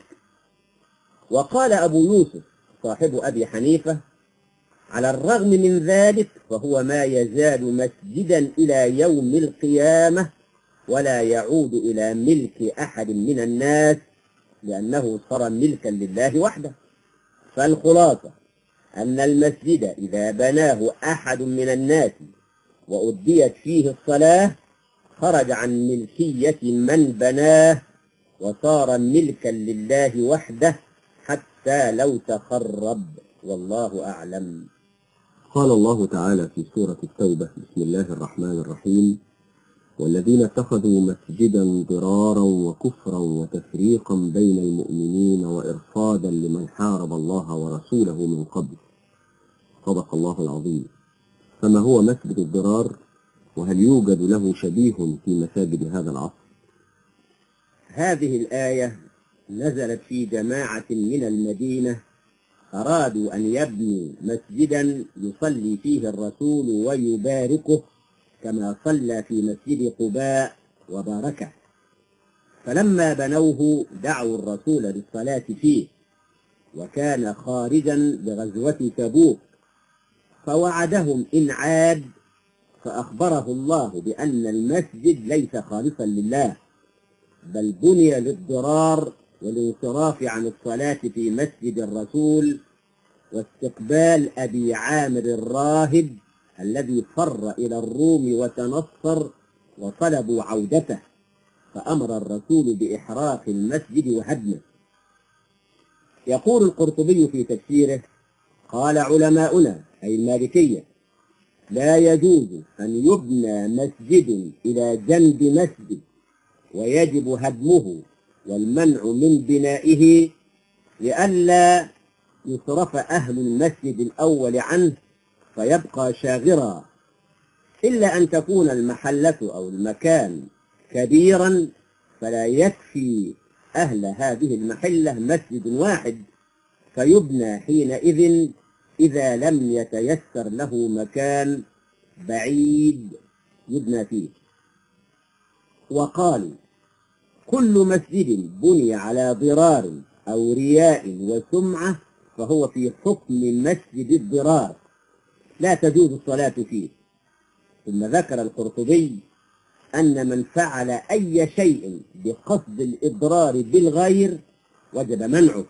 وقال أبو يوسف صاحب أبي حنيفة: على الرغم من ذلك فهو ما يزال مسجدا إلى يوم القيامة ولا يعود إلى ملك أحد من الناس، لأنه صار ملكا لله وحده. فالخلاصة أن المسجد إذا بناه أحد من الناس وأديت فيه الصلاة خرج عن ملكية من بناه وصار ملكا لله وحده حتى لو تخرب، والله أعلم. قال الله تعالى في سورة التوبة: بسم الله الرحمن الرحيم: والذين اتخذوا مسجدا ضرارا وكفرا وتفريقا بين المؤمنين وإرصادا لمن حارب الله ورسوله من قبل. صدق الله العظيم. فما هو مسجد الضرار؟ وهل يوجد له شبيه في مساجد هذا العصر؟ هذه الآية نزلت في جماعة من المدينة أرادوا أن يبنوا مسجدا يصلي فيه الرسول ويباركه كما صلى في مسجد قباء وباركه، فلما بنوه دعوا الرسول للصلاة فيه، وكان خارجا بغزوة تبوك، فوعدهم إن عاد، فأخبره الله بأن المسجد ليس خالصا لله، بل بني للضرار والانصراف عن الصلاة في مسجد الرسول واستقبال أبي عامر الراهب الذي فر إلى الروم وتنصر وطلبوا عودته، فأمر الرسول بإحراق المسجد وهدمه. يقول القرطبي في تفسيره: قال علماؤنا أي المالكية: لا يجوز أن يبنى مسجد إلى جنب مسجد ويجب هدمه والمنع من بنائه لئلا يصرف أهل المسجد الأول عنه فيبقى شاغرا، إلا أن تكون المحلة أو المكان كبيرا فلا يكفي أهل هذه المحلة مسجد واحد، فيبنى حينئذ إذا لم يتيسر له مكان بعيد يبنى فيه. وقالوا: كل مسجد بني على ضرار أو رياء وسمعة فهو في حكم مسجد الضرار لا تجوز الصلاة فيه. ثم ذكر القرطبي أن من فعل أي شيء بقصد الإضرار بالغير وجب منعه.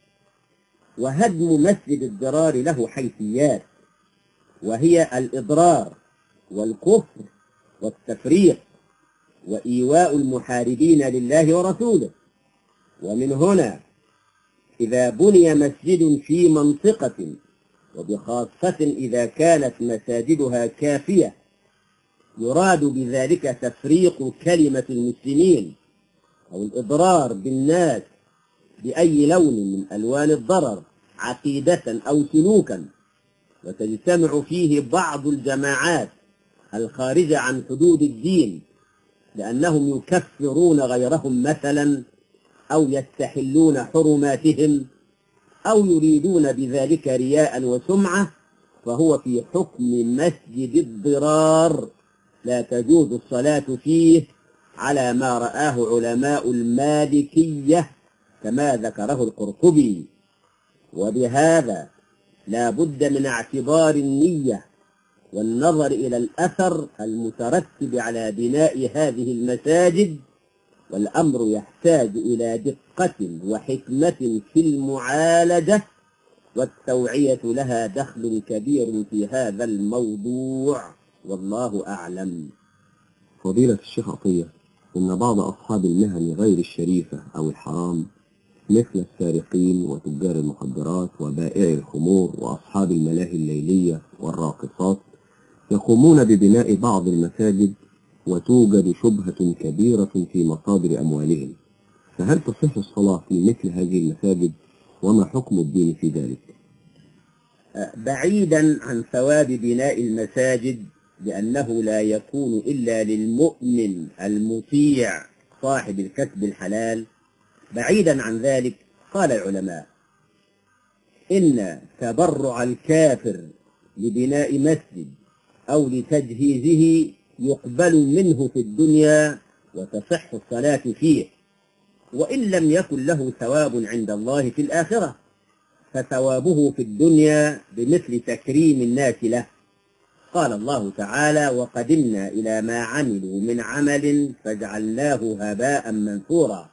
وهدم مسجد الضرار له حيثيات، وهي الإضرار والكفر والتفريق وإيواء المحاربين لله ورسوله. ومن هنا إذا بني مسجد في منطقة، وبخاصة إذا كانت مساجدها كافية، يراد بذلك تفريق كلمة المسلمين أو الإضرار بالناس بأي لون من ألوان الضرر عقيدة أو سلوكا، وتجتمع فيه بعض الجماعات الخارجة عن حدود الدين لأنهم يكفرون غيرهم مثلا أو يستحلون حرماتهم أو يريدون بذلك رياء وسمعة، فهو في حكم مسجد الضرار لا تجوز الصلاة فيه على ما رآه علماء المالكية كما ذكره القرطبي. وبهذا لا بد من اعتبار النية والنظر إلى الأثر المترتب على بناء هذه المساجد، والأمر يحتاج إلى دقة وحكمة في المعالجة، والتوعية لها دخل كبير في هذا الموضوع، والله أعلم. فضيلة الشيخ عطية، إن بعض أصحاب المهن غير الشريفة أو الحرام مثل السارقين وتجار المخدرات وبائعي الخمور وأصحاب الملاهي الليلية والراقصات يقومون ببناء بعض المساجد، وتوجد شبهة كبيرة في مصادر أموالهم، فهل تصح الصلاة في مثل هذه المساجد؟ وما حكم الدين في ذلك؟ بعيدا عن ثواب بناء المساجد، لأنه لا يكون إلا للمؤمن المطيع صاحب الكسب الحلال، بعيدا عن ذلك قال العلماء إن تبرع الكافر لبناء مسجد أو لتجهيزه يقبل منه في الدنيا وتصح الصلاة فيه، وإن لم يكن له ثواب عند الله في الآخرة، فثوابه في الدنيا بمثل تكريم الناس له. قال الله تعالى: وقدمنا إلى ما عملوا من عمل فجعلناه هباء منثورا.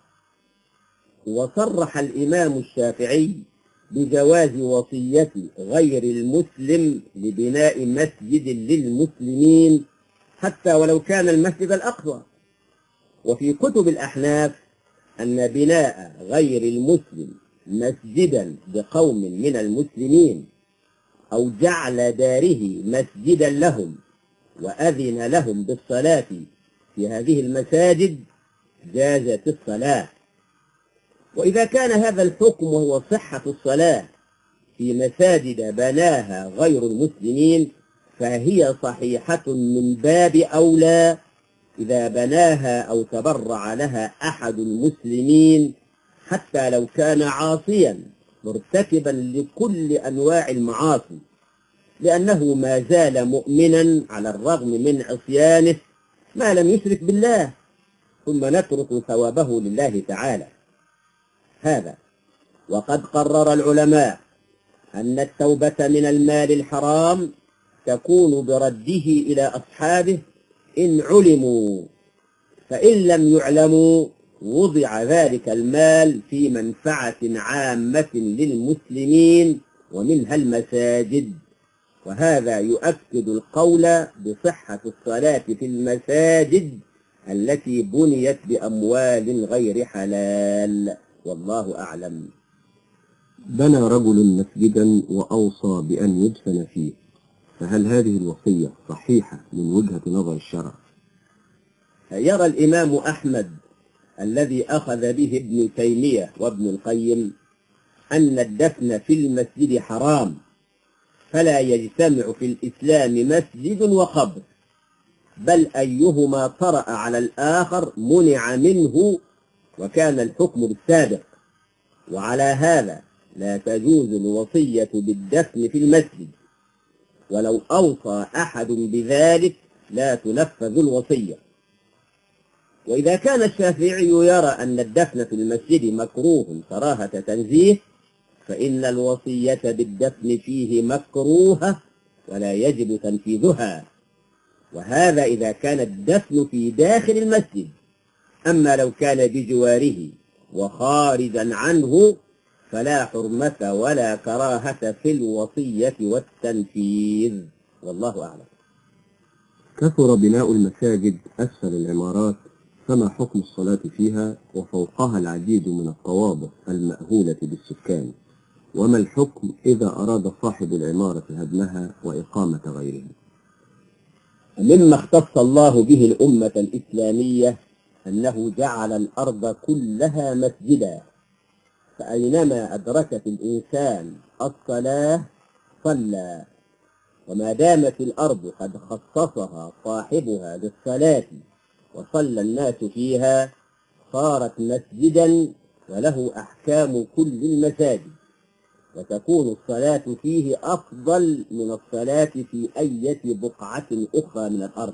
وصرح الإمام الشافعي بجواز وصية غير المسلم لبناء مسجد للمسلمين حتى ولو كان المسجد الأقصى. وفي كتب الأحناف أن بناء غير المسلم مسجدا بقوم من المسلمين أو جعل داره مسجدا لهم وأذن لهم بالصلاة في هذه المساجد جازت الصلاة. وإذا كان هذا الحكم وهو صحة الصلاة في مساجد بناها غير المسلمين، فهي صحيحة من باب أولى إذا بناها أو تبرع لها أحد المسلمين، حتى لو كان عاصيا مرتكبا لكل أنواع المعاصي، لأنه ما زال مؤمنا على الرغم من عصيانه ما لم يشرك بالله، ثم نترك ثوابه لله تعالى. هذا وقد قرر العلماء أن التوبة من المال الحرام تكون برده إلى أصحابه إن علموا، فإن لم يعلموا وضع ذلك المال في منفعة عامة للمسلمين ومنها المساجد. وهذا يؤكد القول بصحة الصلاة في المساجد التي بنيت بأموال غير حلال، والله أعلم. بنى رجل مسجدا وأوصى بأن يدفن فيه، فهل هذه الوصية صحيحة من وجهة نظر الشرع؟ يرى الإمام أحمد الذي أخذ به ابن تيمية وابن القيم أن الدفن في المسجد حرام، فلا يجتمع في الإسلام مسجد وقبر، بل أيهما طرأ على الآخر منع منه، وكان الحكم بالسابق. وعلى هذا لا تجوز الوصية بالدفن في المسجد، ولو أوصى أحد بذلك لا تنفذ الوصية. وإذا كان الشافعي يرى أن الدفن في المسجد مكروه كراهة تنزيه، فإن الوصية بالدفن فيه مكروهة ولا يجب تنفيذها، وهذا إذا كان الدفن في داخل المسجد. أما لو كان بجواره وخارجا عنه فلا حرمة ولا كراهة في الوصية والتنفيذ، والله أعلم. كثر بناء المساجد أسفل العمارات، فما حكم الصلاة فيها وفوقها العديد من الطوابق المأهولة بالسكان؟ وما الحكم إذا أراد صاحب العمارة هدمها وإقامة غيرها؟ مما اختص الله به الأمة الإسلامية أنه جعل الأرض كلها مسجدا، فأينما أدركت الإنسان الصلاة صلى، وما دامت الأرض قد خصصها صاحبها للصلاة وصلى الناس فيها صارت مسجدا وله أحكام كل المساجد، وتكون الصلاة فيه أفضل من الصلاة في أي بقعة أخرى من الأرض.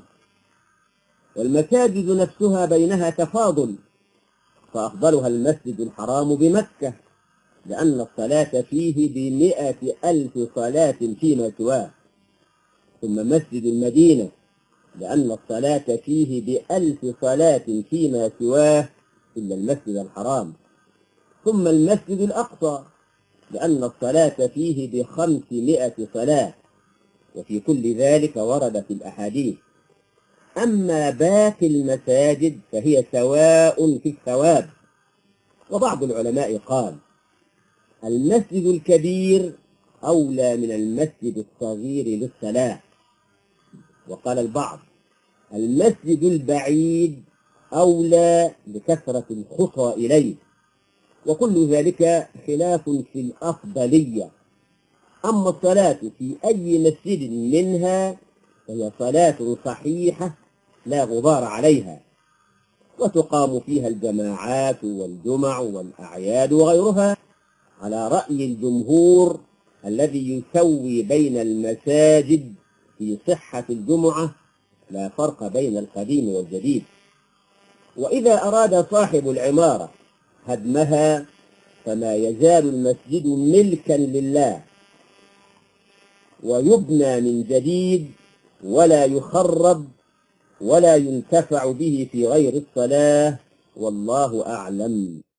والمساجد نفسها بينها تفاضل، فأفضلها المسجد الحرام بمكة، لأن الصلاة فيه بمئة ألف صلاة فيما سواه. ثم مسجد المدينة لأن الصلاة فيه بألف صلاة فيما سواه إلا المسجد الحرام، ثم المسجد الأقصى لأن الصلاة فيه بخمسمائة صلاة، وفي كل ذلك وردت الأحاديث. أما باقي المساجد فهي سواء في الثواب. وبعض العلماء قال المسجد الكبير أولى من المسجد الصغير للصلاة، وقال البعض المسجد البعيد أولى لكثرة الخطى إليه، وكل ذلك خلاف في الأفضلية. أما الصلاة في أي مسجد منها فهي صلاة صحيحة لا غبار عليها، وتقام فيها الجماعات والجمع والأعياد وغيرها على رأي الجمهور الذي يسوي بين المساجد في صحة الجمعة، لا فرق بين القديم والجديد. وإذا أراد صاحب العمارة هدمها فما يزال المسجد ملكا لله ويبنى من جديد ولا يخرب ولا ينتفع به في غير الصلاة، والله أعلم.